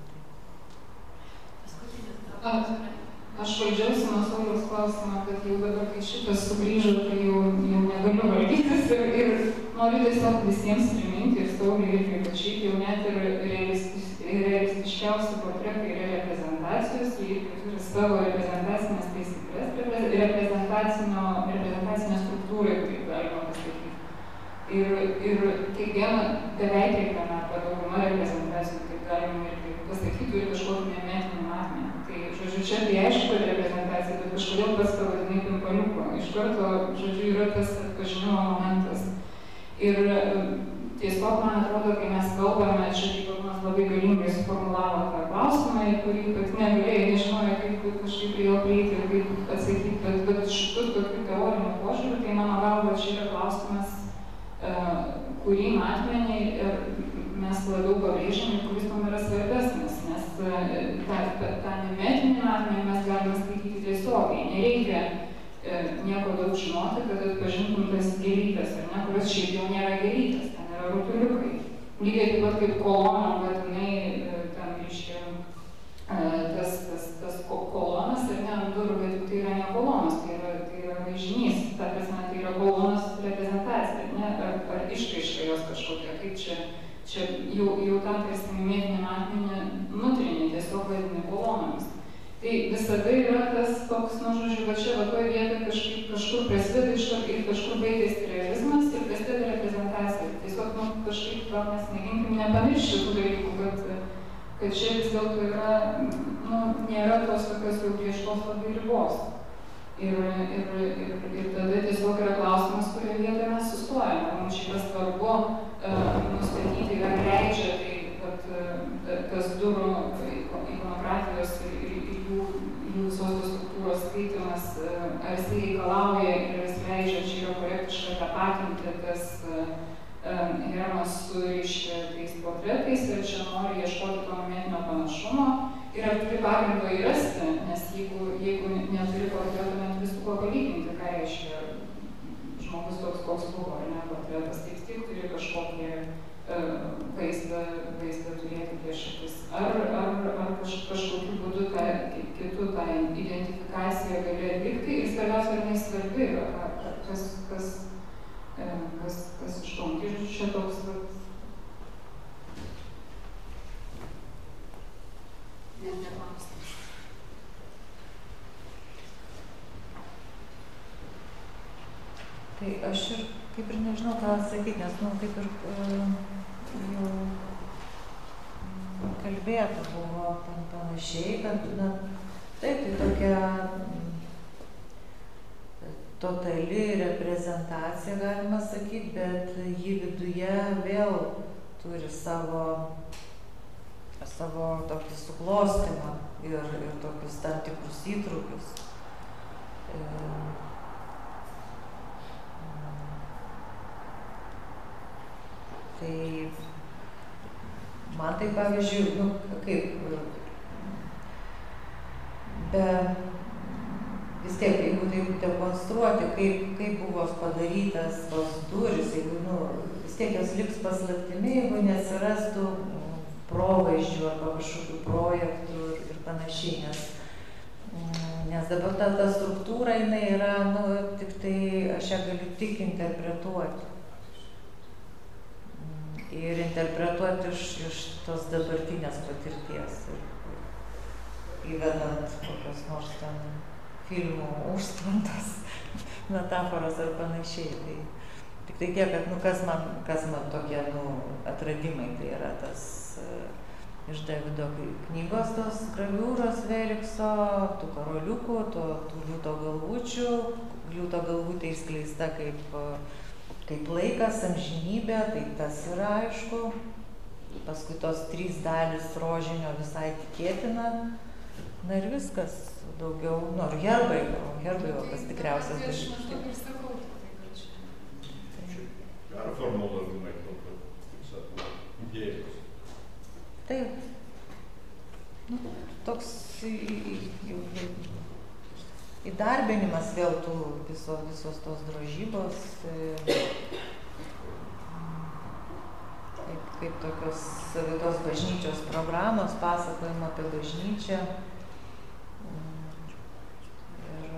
Tai. Aš valdžiausi nuo Sauliaus klausimą, kad jau dabar, kai šitas sugrįžo, tai jau, jau negaliu valdytis ir, ir noriu tiesiog visiems priminti ir Sauliui irgi, kad šiaip jau net ir realistis, realistiškiausi portretai yra reprezentacijos, jie irgi turi savo reprezentacinės taisyklės, reprezentacinio, reprezentacinę struktūrą, kaip galima pasakyti. Ir, ir kiekviena, beveik kiekviena arba dauguma reprezentacijų, kaip galima irgi pasakyti, turi kažkokį nemetinį matmenį. Žodžiu, čia tai aišku, kad reprezentacija, bet kažkodėl pats pavadinai pimpaliuku. Iš karto, žodžiu, yra tas atpažinimo momentas. Ir tiesiog, man atrodo, kai mes kalbame, čia kaip Agnas labai galingai suformulavo tą klausimą, į kurį pati negalėjai, nežinojo, kaip kažkaip prie jo prieiti ir kaip atsakyti, bet, bet šitų tokių teorinių požiūrių, tai mano galva, čia yra klausimas, kurį matmenį mes labiau pabrėžiame, kuris mums yra svarbesnis, nes tą, tą nemetinį matmenį mes galime skaityti tiesiogiai. Nereikia e, nieko daug žinoti, kad atpažintum tas gėlytes, ar ne, kurios šiaip jau nėra gėlytes, ten yra rutuliukai. Lygiai taip pat kaip kolona, kad jinai ten, reiškia, tas, tas, tas kolonas, ar ne, ant durų, bet tai yra ne kolonas, tai yra, tai yra vaizdinys, ta prasme, tai yra kolonos reprezentacija, ne, ar, ar išraiška jos kažkokia, kaip čia. Čia jau, jau tam prisiminėtinį matmenį nutrinį, tiesiog vadinį kolonomis. Tai visada yra tas toks, nu, žodžiu, va čia, va toje vietoje kažkaip, kažkur prasideda ir kažkur baigėsi realizmas ir prasideda reprezentacija. Tiesiog, nu, kažkaip gal mes mėginkim nepamiršti tų dalykų, kad kad čia vis dėlto yra, nu, nėra tos tokios jau griežtos labai ribos. Ir, ir, ir, ir tada tiesiog yra klausimas, kurioje vietoje mes sustojame. Mums šitas svarbu uh, nustatyti, ką leidžia, tai kad uh, tas durų ikonografijos ir, ir, ir jų, jų visos tos struktūros skaitimas, uh, ar jis reikalauja ir jis leidžia, čia yra korektiška tapatinti tas uh, Hermas su reiškia tais portretais ir čia nori ieškoti to momentinio panašumo ir ar turi pagrindo įrasti, nes jeigu, jeigu neturi portreto, neturi su kuo palyginti, ką reiškia žmogus toks, koks buvo, ar ne, portretas, tai tik turi kažkokį uh, vaizdą, vaizdą turėti prieš akis. Ar, ar, ar kaž, kažkokiu būdu tą, kitų tą identifikaciją gali atlikti ir svarbiausia, ar nesvarbi yra, kas, kas Kas, kas iš to. Tai žodžiu, čia toks, vat... Net neklausimas. Tai aš ir kaip ir nežinau ką atsakyti, nes, nu, kaip ir uh, jau kalbėta buvo panašiai, kad, na, taip, tai tokia totali reprezentacija, galima sakyti, bet ji viduje vėl turi savo, savo tokį suklostymą ir, ir tokius tam tikrus įtrūkius. E, tai man tai pavyzdžiui, nu, kaip, be vis tiek, jeigu taip dekonstruoti, kaip, kaip buvo padarytas tos durys, jeigu, nu, vis tiek jos liks paslaptimi, jeigu neatsirastų provaizdžių arba kažkokių projektų ir, ir panašiai, nes, nes dabar ta, ta struktūra, jinai yra, nu, tik tai aš ją galiu tik interpretuoti. Ir interpretuoti iš, iš tos dabartinės patirties, ir įvedant kokios nors ten filmų užsklandos, metaforos ar panašiai. Tai, tik tai tiek, kad, nu, kas man, kas man tokie, nu, atradimai, tai yra tas uh, iš Davido knygos tos graviūros Velikso, tų karoliukų, tų, tų liūto galvučių, liūto galvutė išskleista kaip, kaip laikas, amžinybė, tai tas yra aišku. Paskui tos trys dalys rožinio visai tikėtina. Na ir viskas. Daugiau, nu, ar herbai, o herbai jau kas tikriausias dalykas. Aš maždaug ir sakau, tai kad čia. Performulavimai, kaip sakoma, idėjos. Taip. Nu, toks į, į, įdarbinimas vėl tų viso, visos tos drožybos, kaip, kaip tokios savitos bažnyčios programos, pasakojimo apie bažnyčią.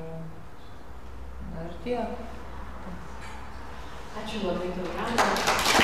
Ir tiek. Ačiū labai, Taurana.